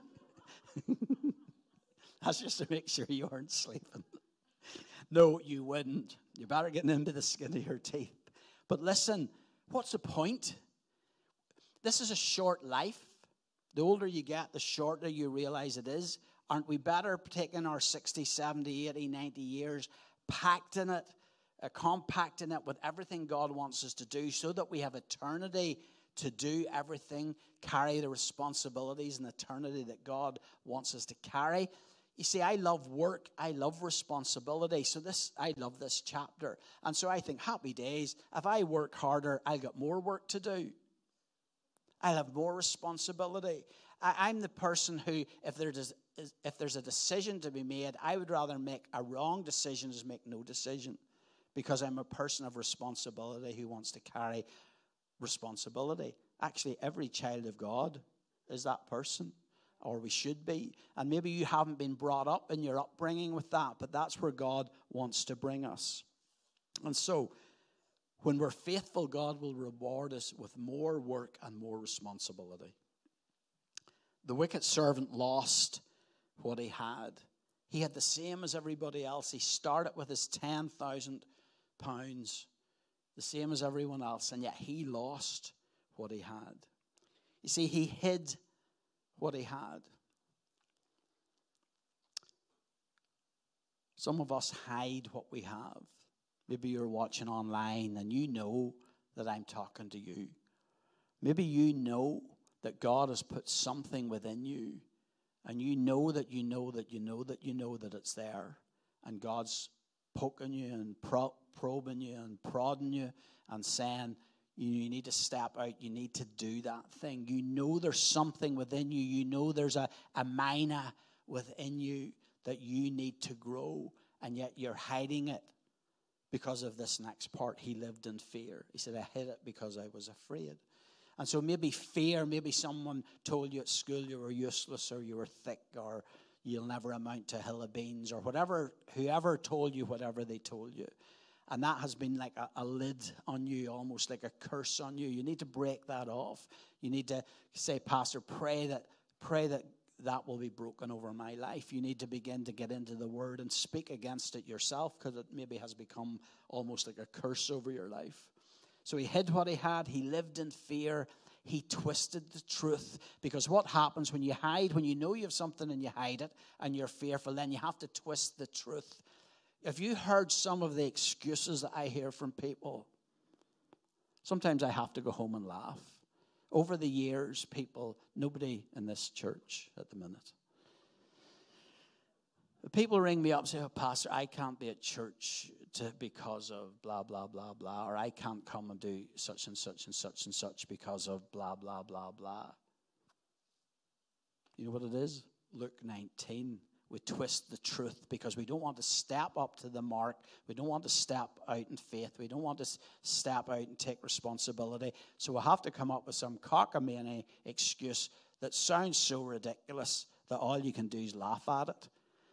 [SPEAKER 1] That's just to make sure you aren't sleeping. No, you wouldn't. You're better getting into the skin of your teeth. But listen, what's the point? This is a short life. The older you get, the shorter you realize it is. Aren't we better taking our sixty, seventy, eighty, ninety years, packed in it, uh, compacting it with everything God wants us to do so that we have eternity to do everything, carry the responsibilities and eternity that God wants us to carry? You see, I love work. I love responsibility. So this, I love this chapter. And so I think, happy days. If I work harder, I'll get more work to do. I'll have more responsibility. I, I'm the person who, if there's, if there's a decision to be made, I would rather make a wrong decision than make no decision, because I'm a person of responsibility who wants to carry responsibility. Actually, every child of God is that person, or we should be. And maybe you haven't been brought up in your upbringing with that, but that's where God wants to bring us. And so, when we're faithful, God will reward us with more work and more responsibility. The wicked servant lost what he had. He had the same as everybody else. He started with his ten thousand pounds, the same as everyone else, and yet he lost what he had. You see, he hid what he had. Some of us hide what we have. Maybe you're watching online and you know that I'm talking to you. Maybe you know that God has put something within you, and you know that you know that you know that you know that it's there, and God's poking you and pro- probing you and prodding you and saying, you need to step out, you need to do that thing. You know there's something within you. You know there's a, a mina within you that you need to grow, and yet you're hiding it. Because of this next part, he lived in fear. He said, I hid it because I was afraid. And so maybe fear, maybe someone told you at school you were useless or you were thick or you'll never amount to a hill of beans or whatever, whoever told you whatever they told you. And that has been like a, a lid on you, almost like a curse on you. You need to break that off. You need to say, Pastor, pray that, pray that that will be broken over my life. You need to begin to get into the word and speak against it yourself, because it maybe has become almost like a curse over your life. So he hid what he had. He lived in fear. He twisted the truth. Because what happens when you hide, when you know you have something and you hide it and you're fearful, then you have to twist the truth. If you heard some of the excuses that I hear from people, sometimes I have to go home and laugh. Over the years, people, nobody in this church at the minute. People ring me up and say, oh, Pastor, I can't be at church to, because of blah, blah, blah, blah, or I can't come and do such and such and such and such because of blah, blah, blah, blah. You know what it is? Luke nineteen. We twist the truth because we don't want to step up to the mark. We don't want to step out in faith. We don't want to step out and take responsibility. So we have to come up with some cockamamie excuse that sounds so ridiculous that all you can do is laugh at it.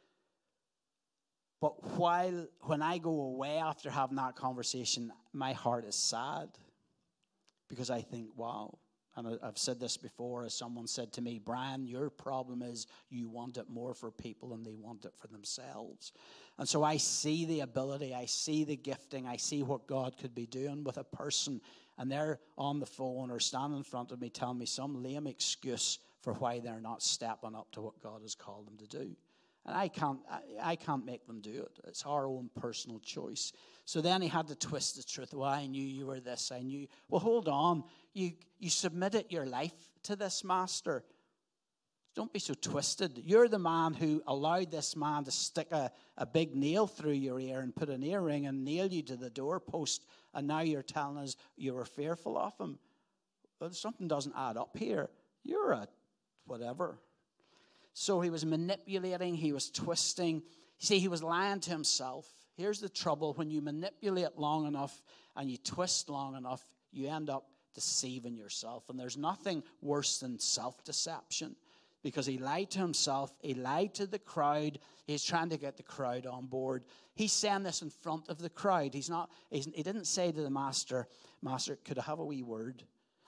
[SPEAKER 1] But while, when I go away after having that conversation, my heart is sad because I think, wow. And I've said this before, as someone said to me, Brian, your problem is you want it more for people than they want it for themselves. And so I see the ability, I see the gifting, I see what God could be doing with a person, and they're on the phone or standing in front of me telling me some lame excuse for why they're not stepping up to what God has called them to do. And I can't, I, I can't make them do it. It's our own personal choice. So then he had to twist the truth. Well, I knew you were this. I knew. Well, hold on. You, you submitted your life to this master. Don't be so twisted. You're the man who allowed this man to stick a, a big nail through your ear and put an earring and nail you to the doorpost. And now you're telling us you were fearful of him. Well, something doesn't add up here. You're a whatever. So he was manipulating, he was twisting. You see, he was lying to himself. Here's the trouble. When you manipulate long enough and you twist long enough, you end up deceiving yourself. And there's nothing worse than self-deception, because he lied to himself. He lied to the crowd. He's trying to get the crowd on board. He's saying this in front of the crowd. He's not. He's, he didn't say to the master, Master, could I have a wee word?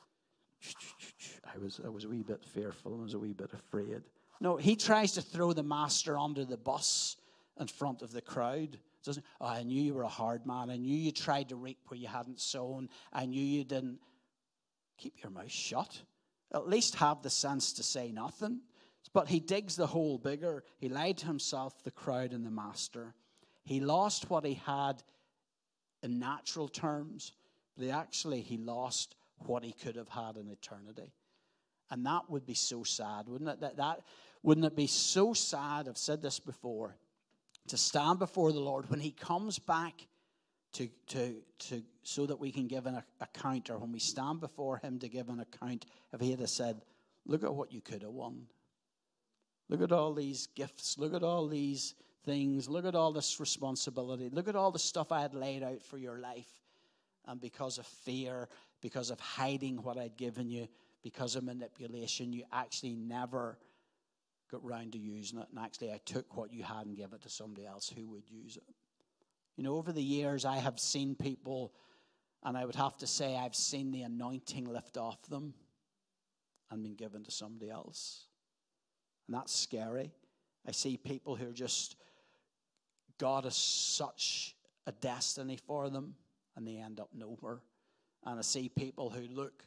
[SPEAKER 1] I was, I was a wee bit fearful. I was a wee bit afraid. No, he tries to throw the master under the bus in front of the crowd. Doesn't, oh, I knew you were a hard man. I knew you tried to reap where you hadn't sown. I knew you didn't. Keep your mouth shut. At least have the sense to say nothing. But he digs the hole bigger. He lied to himself, the crowd, and the master. He lost what he had in natural terms, but he actually he lost what he could have had in eternity. And that would be so sad, wouldn't it? That, that wouldn't it be so sad? I've said this before, to stand before the Lord when he comes back to to to so that we can give an account, or when we stand before him to give an account, if he had said, look at what you could have won. Look at all these gifts. Look at all these things. Look at all this responsibility. Look at all the stuff I had laid out for your life. And because of fear, because of hiding what I'd given you, because of manipulation, you actually never got round to using it. And actually, I took what you had and gave it to somebody else who would use it. You know, over the years, I have seen people, and I would have to say I've seen the anointing lift off them and been given to somebody else. And that's scary. I see people who are just, God has such a destiny for them, and they end up nowhere. And I see people who look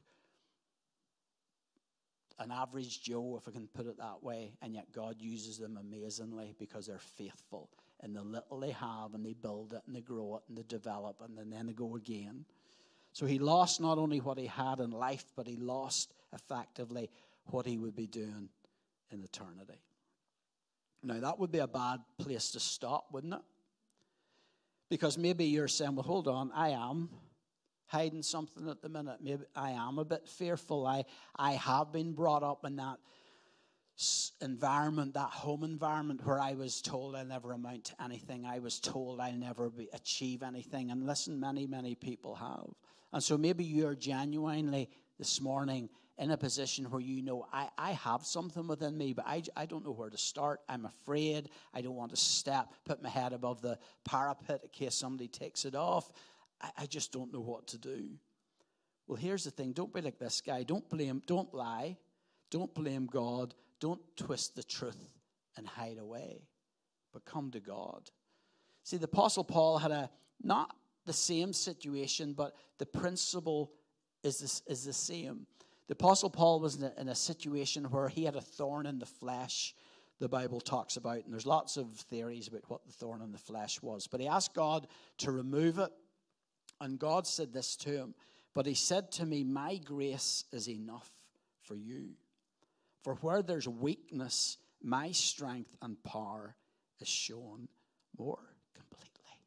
[SPEAKER 1] an average Joe, if I can put it that way, and yet God uses them amazingly because they're faithful in the little they have, and they build it, and they grow it, and they develop, and then they go again. So he lost not only what he had in life, but he lost effectively what he would be doing in eternity. Now, that would be a bad place to stop, wouldn't it? Because maybe you're saying, well, hold on, I am hiding something at the minute. Maybe I am a bit fearful. I, I have been brought up in that environment, that home environment, where I was told I'll never amount to anything. I was told I'll never be, achieve anything. And listen, many, many people have. And so maybe you're genuinely this morning in a position where you know, I, I have something within me, but I, I don't know where to start. I'm afraid. I don't want to step, put my head above the parapet in case somebody takes it off. I, I just don't know what to do. Well, here's the thing. Don't be like this guy. Don't blame, don't lie. Don't blame God. Don't twist the truth and hide away, but come to God. See, the Apostle Paul had a, not the same situation, but the principle is, this, is the same. The Apostle Paul was in a, in a situation where he had a thorn in the flesh, the Bible talks about, and there's lots of theories about what the thorn in the flesh was. But he asked God to remove it, and God said this to him, But he said to me, my grace is enough for you. For where there's weakness, my strength and power is shown more completely.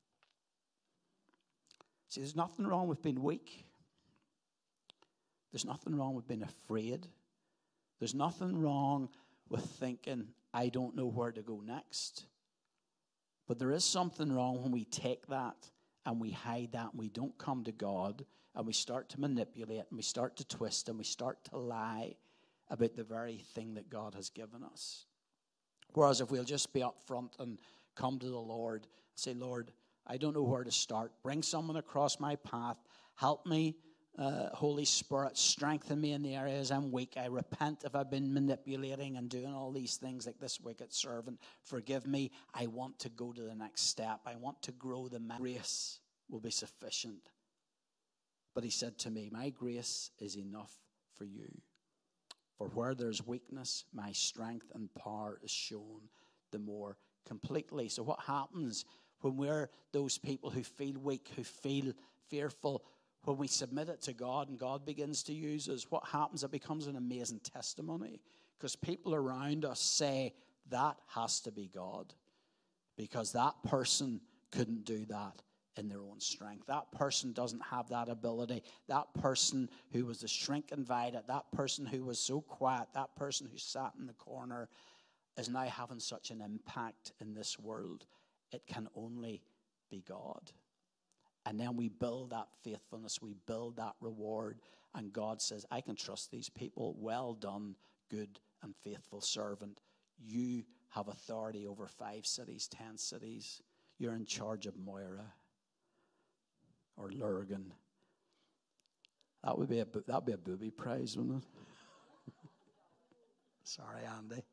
[SPEAKER 1] See, there's nothing wrong with being weak. There's nothing wrong with being afraid. There's nothing wrong with thinking, I don't know where to go next. But there is something wrong when we take that and we hide that and we don't come to God and we start to manipulate and we start to twist and we start to lie about the very thing that God has given us. Whereas if we'll just be up front and come to the Lord and say, Lord, I don't know where to start. Bring someone across my path. Help me, uh, Holy Spirit. Strengthen me in the areas I'm weak. I repent if I've been manipulating and doing all these things like this wicked servant. Forgive me. I want to go to the next step. I want to grow. The grace will be sufficient. But he said to me, my grace is enough for you. For where there's weakness, my strength and power is shown the more completely. So what happens when we're those people who feel weak, who feel fearful, when we submit it to God and God begins to use us, what happens? It becomes an amazing testimony. Because people around us say, that has to be God. Because that person couldn't do that in their own strength. That person doesn't have that ability. That person who was a shrink invited, that person who was so quiet, that person who sat in the corner is now having such an impact in this world. It can only be God. And then we build that faithfulness, we build that reward, and God says, I can trust these people. Well done, good and faithful servant. You have authority over five cities, ten cities. You're in charge of Moira or Lurgan. That would be a that would be a booby prize, wouldn't it? Sorry, Andy.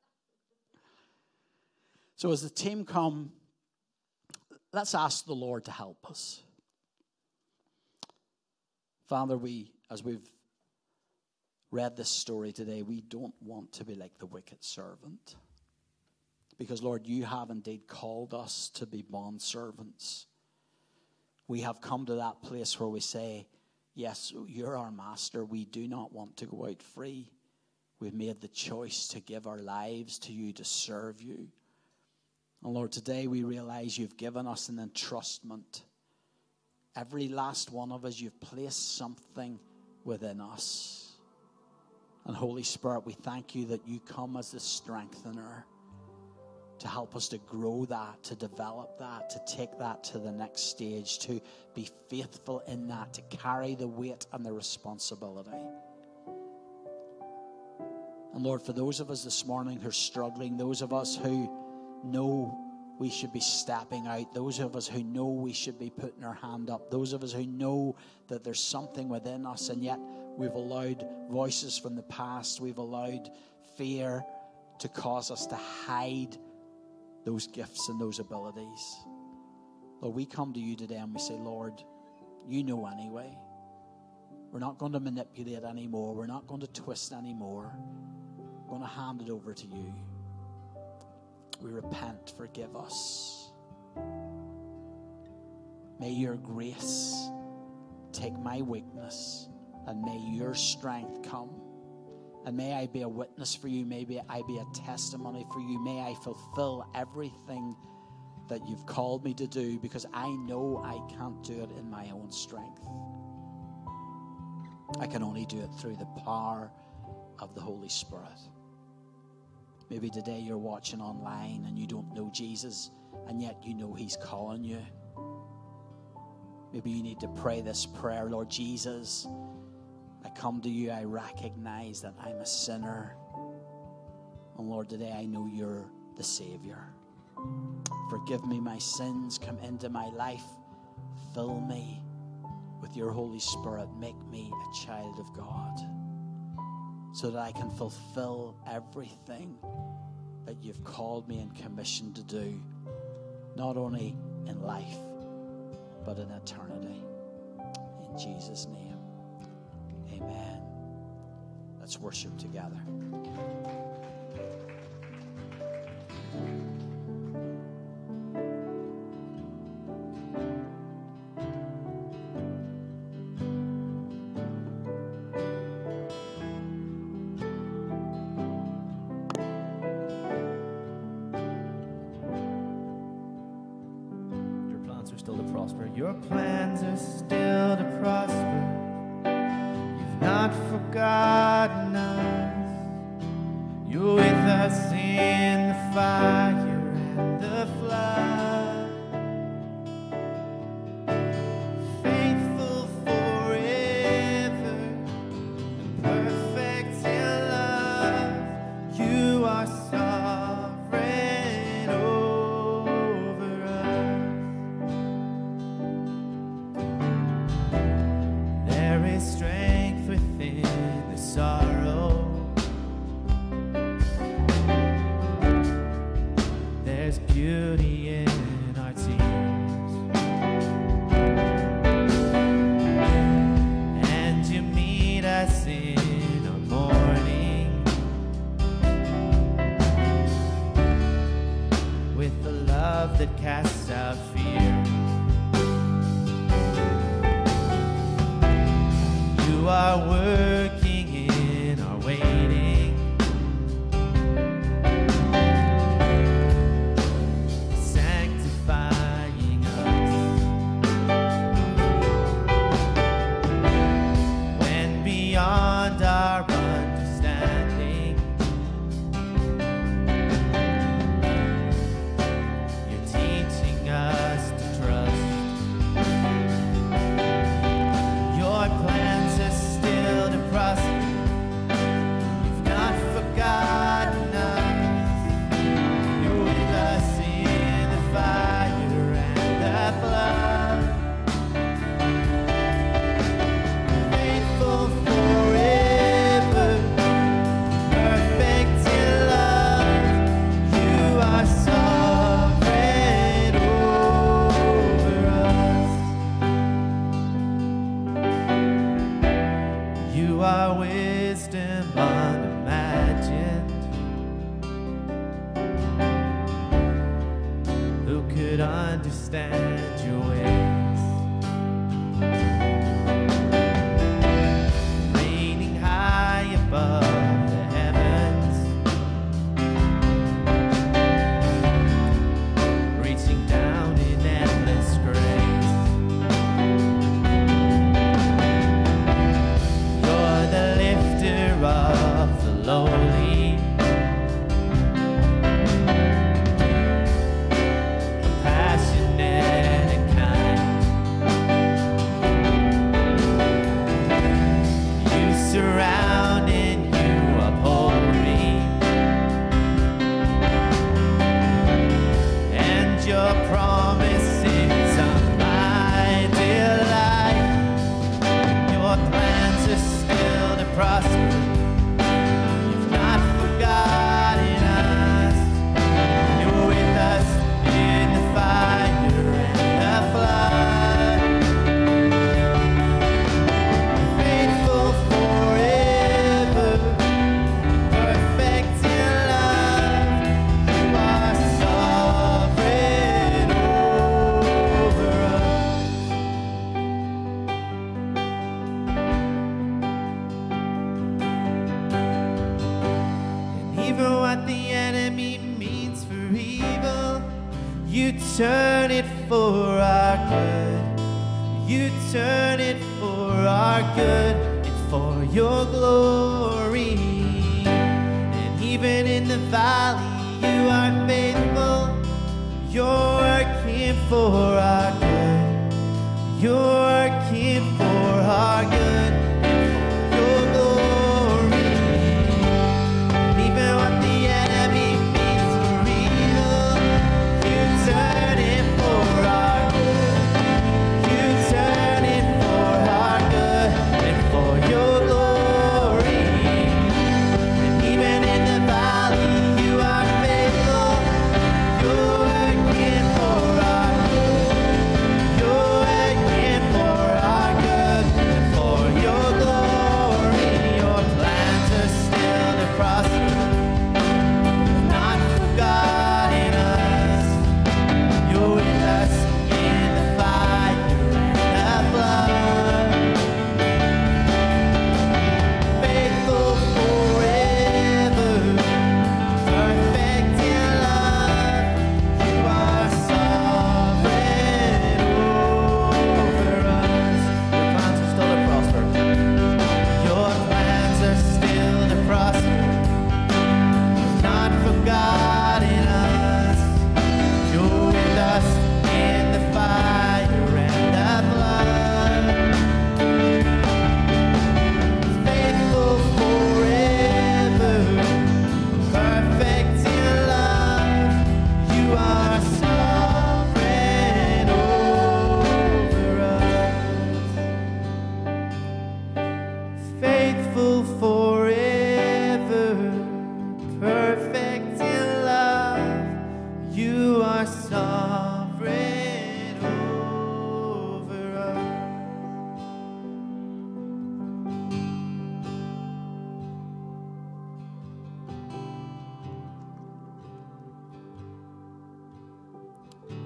[SPEAKER 1] So as the team come, let's ask the Lord to help us. Father, we, as we've read this story today, we don't want to be like the wicked servant. Because, Lord, you have indeed called us to be bondservants. We have come to that place where we say, yes, you're our master. We do not want to go out free. We've made the choice to give our lives to you, to serve you. And Lord, today we realize you've given us an entrustment. Every last one of us, you've placed something within us. And Holy Spirit, we thank you that you come as the strengthener to help us to grow that, to develop that, to take that to the next stage, to be faithful in that, to carry the weight and the responsibility. And Lord, for those of us this morning who are struggling, those of us who know we should be stepping out, those of us who know we should be putting our hand up, those of us who know that there's something within us, and yet we've allowed voices from the past, we've allowed fear to cause us to hide those gifts and those abilities. Lord, we come to you today and we say, Lord, you know anyway. We're not going to manipulate anymore. We're not going to twist anymore. We're going to hand it over to you. We repent. Forgive us. May your grace take my weakness and may your strength come. And may I be a witness for you. May I be a testimony for you. May I fulfill everything that you've called me to do, because I know I can't do it in my own strength. I can only do it through the power of the Holy Spirit. Maybe today you're watching online and you don't know Jesus, and yet you know he's calling you. Maybe you need to pray this prayer. Lord Jesus, I come to you, I recognize that I'm a sinner. And Lord, today I know you're the Savior. Forgive me my sins, come into my life, fill me with your Holy Spirit, make me a child of God, so that I can fulfill everything that you've called me and commissioned to do, not only in life, but in eternity. In Jesus' name. Amen. Let's worship together.
[SPEAKER 2] still to prosper. Your plans are still to prosper. You've not forgotten us. You're with us in the fire and the flood. Faithful forever and perfect in love. You are sovereign over us. There is strength within the sorrow. There's beauty in our tears. And you meet us in our mourning with the love that casts out fear. You are working in our waiting, sanctifying us. When beyond our understanding, you're teaching us to trust. Your plans are still to prosper. You've not forgotten us. You're with us in the fire and the flood. Faithful forever, perfect in love. You are sovereign over us. You are wisdom unimagined. Who could understand your ways? Reigning high above the heavens, reaching down in endless grace. You're the lifter of the lowly, compassionate and kind. You surround and you uphold me, and your promises are my delight. Your plans are still to prosper. You've not forgotten us. You're with us in the fire and the flood. Faithful forever, perfect in love. You are sovereign over us. And even what the enemy means for evil, you turn it for our good. You turn it for our good and for your glory. And even in the valley, you are faithful. You're working for our good. You're working for our good and for your glory. And even what the enemy means for evil, you turn it for our good. You turn it for our good and for your glory. And even in the valley, you are faithful. You're working for our good. You're working for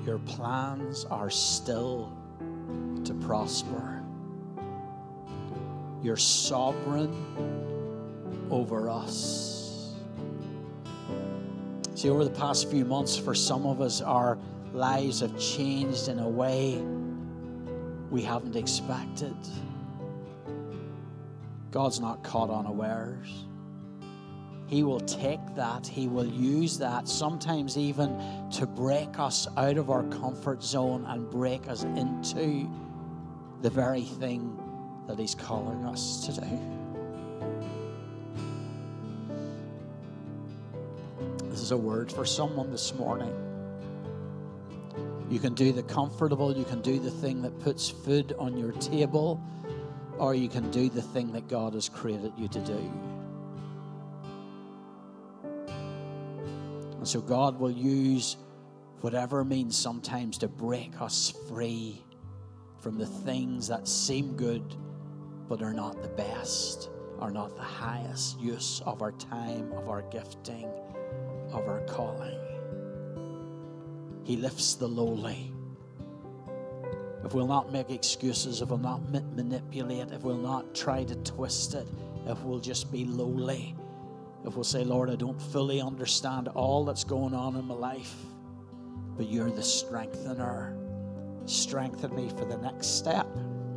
[SPEAKER 1] Your plans are still to prosper. You're sovereign over us. See, over the past few months, for some of us, our lives have changed in a way we haven't expected. God's not caught unawares. He will take that, He will use that, sometimes even to break us out of our comfort zone and break us into the very thing that He's calling us to do. This is a word for someone this morning. You can do the comfortable, you can do the thing that puts food on your table, or you can do the thing that God has created you to do. And so God will use whatever means sometimes to break us free from the things that seem good but are not the best, are not the highest use of our time, of our gifting, of our calling. He lifts the lowly. If we'll not make excuses, if we'll not ma- manipulate, if we'll not try to twist it, if we'll just be lowly, if we'll say, Lord, I don't fully understand all that's going on in my life, but you're the strengthener. Strengthen me for the next step,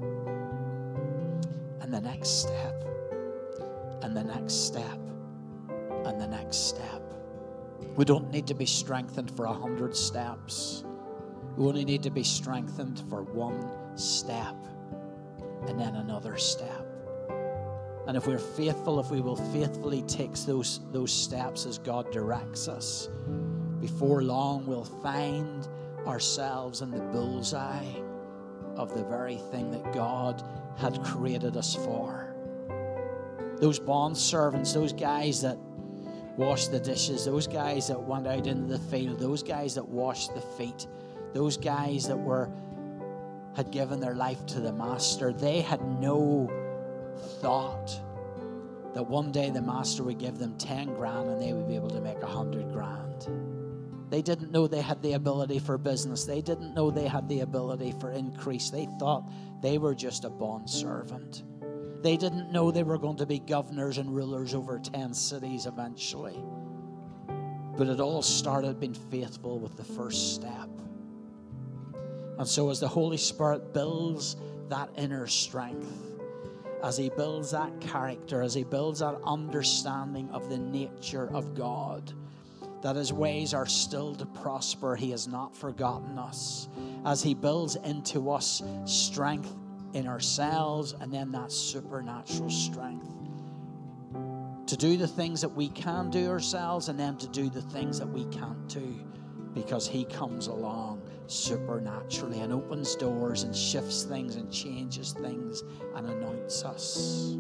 [SPEAKER 1] and the next step, and the next step, and the next step. We don't need to be strengthened for a hundred steps. We only need to be strengthened for one step, and then another step. And if we're faithful, if we will faithfully take those, those steps as God directs us, before long we'll find ourselves in the bullseye of the very thing that God had created us for. Those bond servants, those guys that washed the dishes, those guys that went out into the field, those guys that washed the feet, those guys that were had given their life to the Master, they had no thought that one day the Master would give them ten grand and they would be able to make a hundred grand. They didn't know they had the ability for business. They didn't know they had the ability for increase. They thought they were just a bond servant. They didn't know they were going to be governors and rulers over ten cities eventually. But it all started being faithful with the first step. And so as the Holy Spirit builds that inner strength, as He builds that character, as He builds that understanding of the nature of God, that His ways are still to prosper, He has not forgotten us. As He builds into us strength in ourselves, and then that supernatural strength to do the things that we can do ourselves, and then to do the things that we can't do, because He comes along supernaturally and opens doors and shifts things and changes things and anoints us.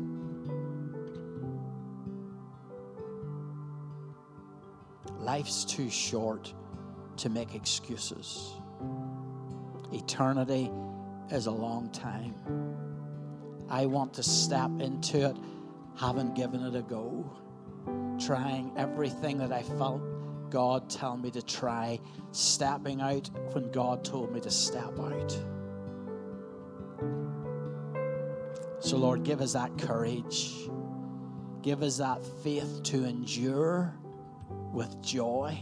[SPEAKER 1] Life's too short to make excuses. Eternity is a long time. I want to step into it, having given it a go, trying everything that I felt God tell me to try, stepping out when God told me to step out. So Lord, give us that courage. Give us that faith to endure with joy.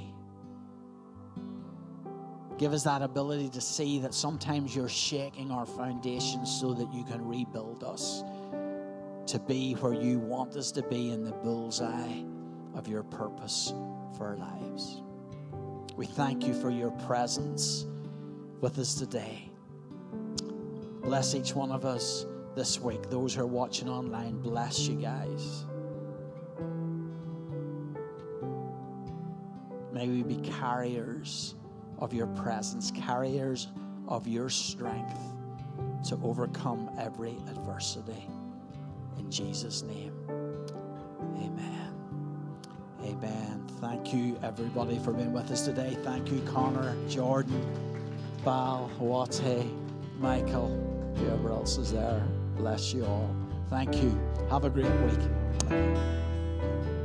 [SPEAKER 1] Give us that ability to see that sometimes you're shaking our foundations so that you can rebuild us to be where you want us to be, in the bullseye of your purpose for our lives. We thank you for your presence with us today. Bless each one of us this week. Those who are watching online, bless you guys. May we be carriers of your presence, carriers of your strength to overcome every adversity. In Jesus' name, amen. Amen. Thank you, everybody, for being with us today. Thank you, Connor, Jordan, Bal, Wate, Michael, whoever else is there. Bless you all. Thank you. Have a great week.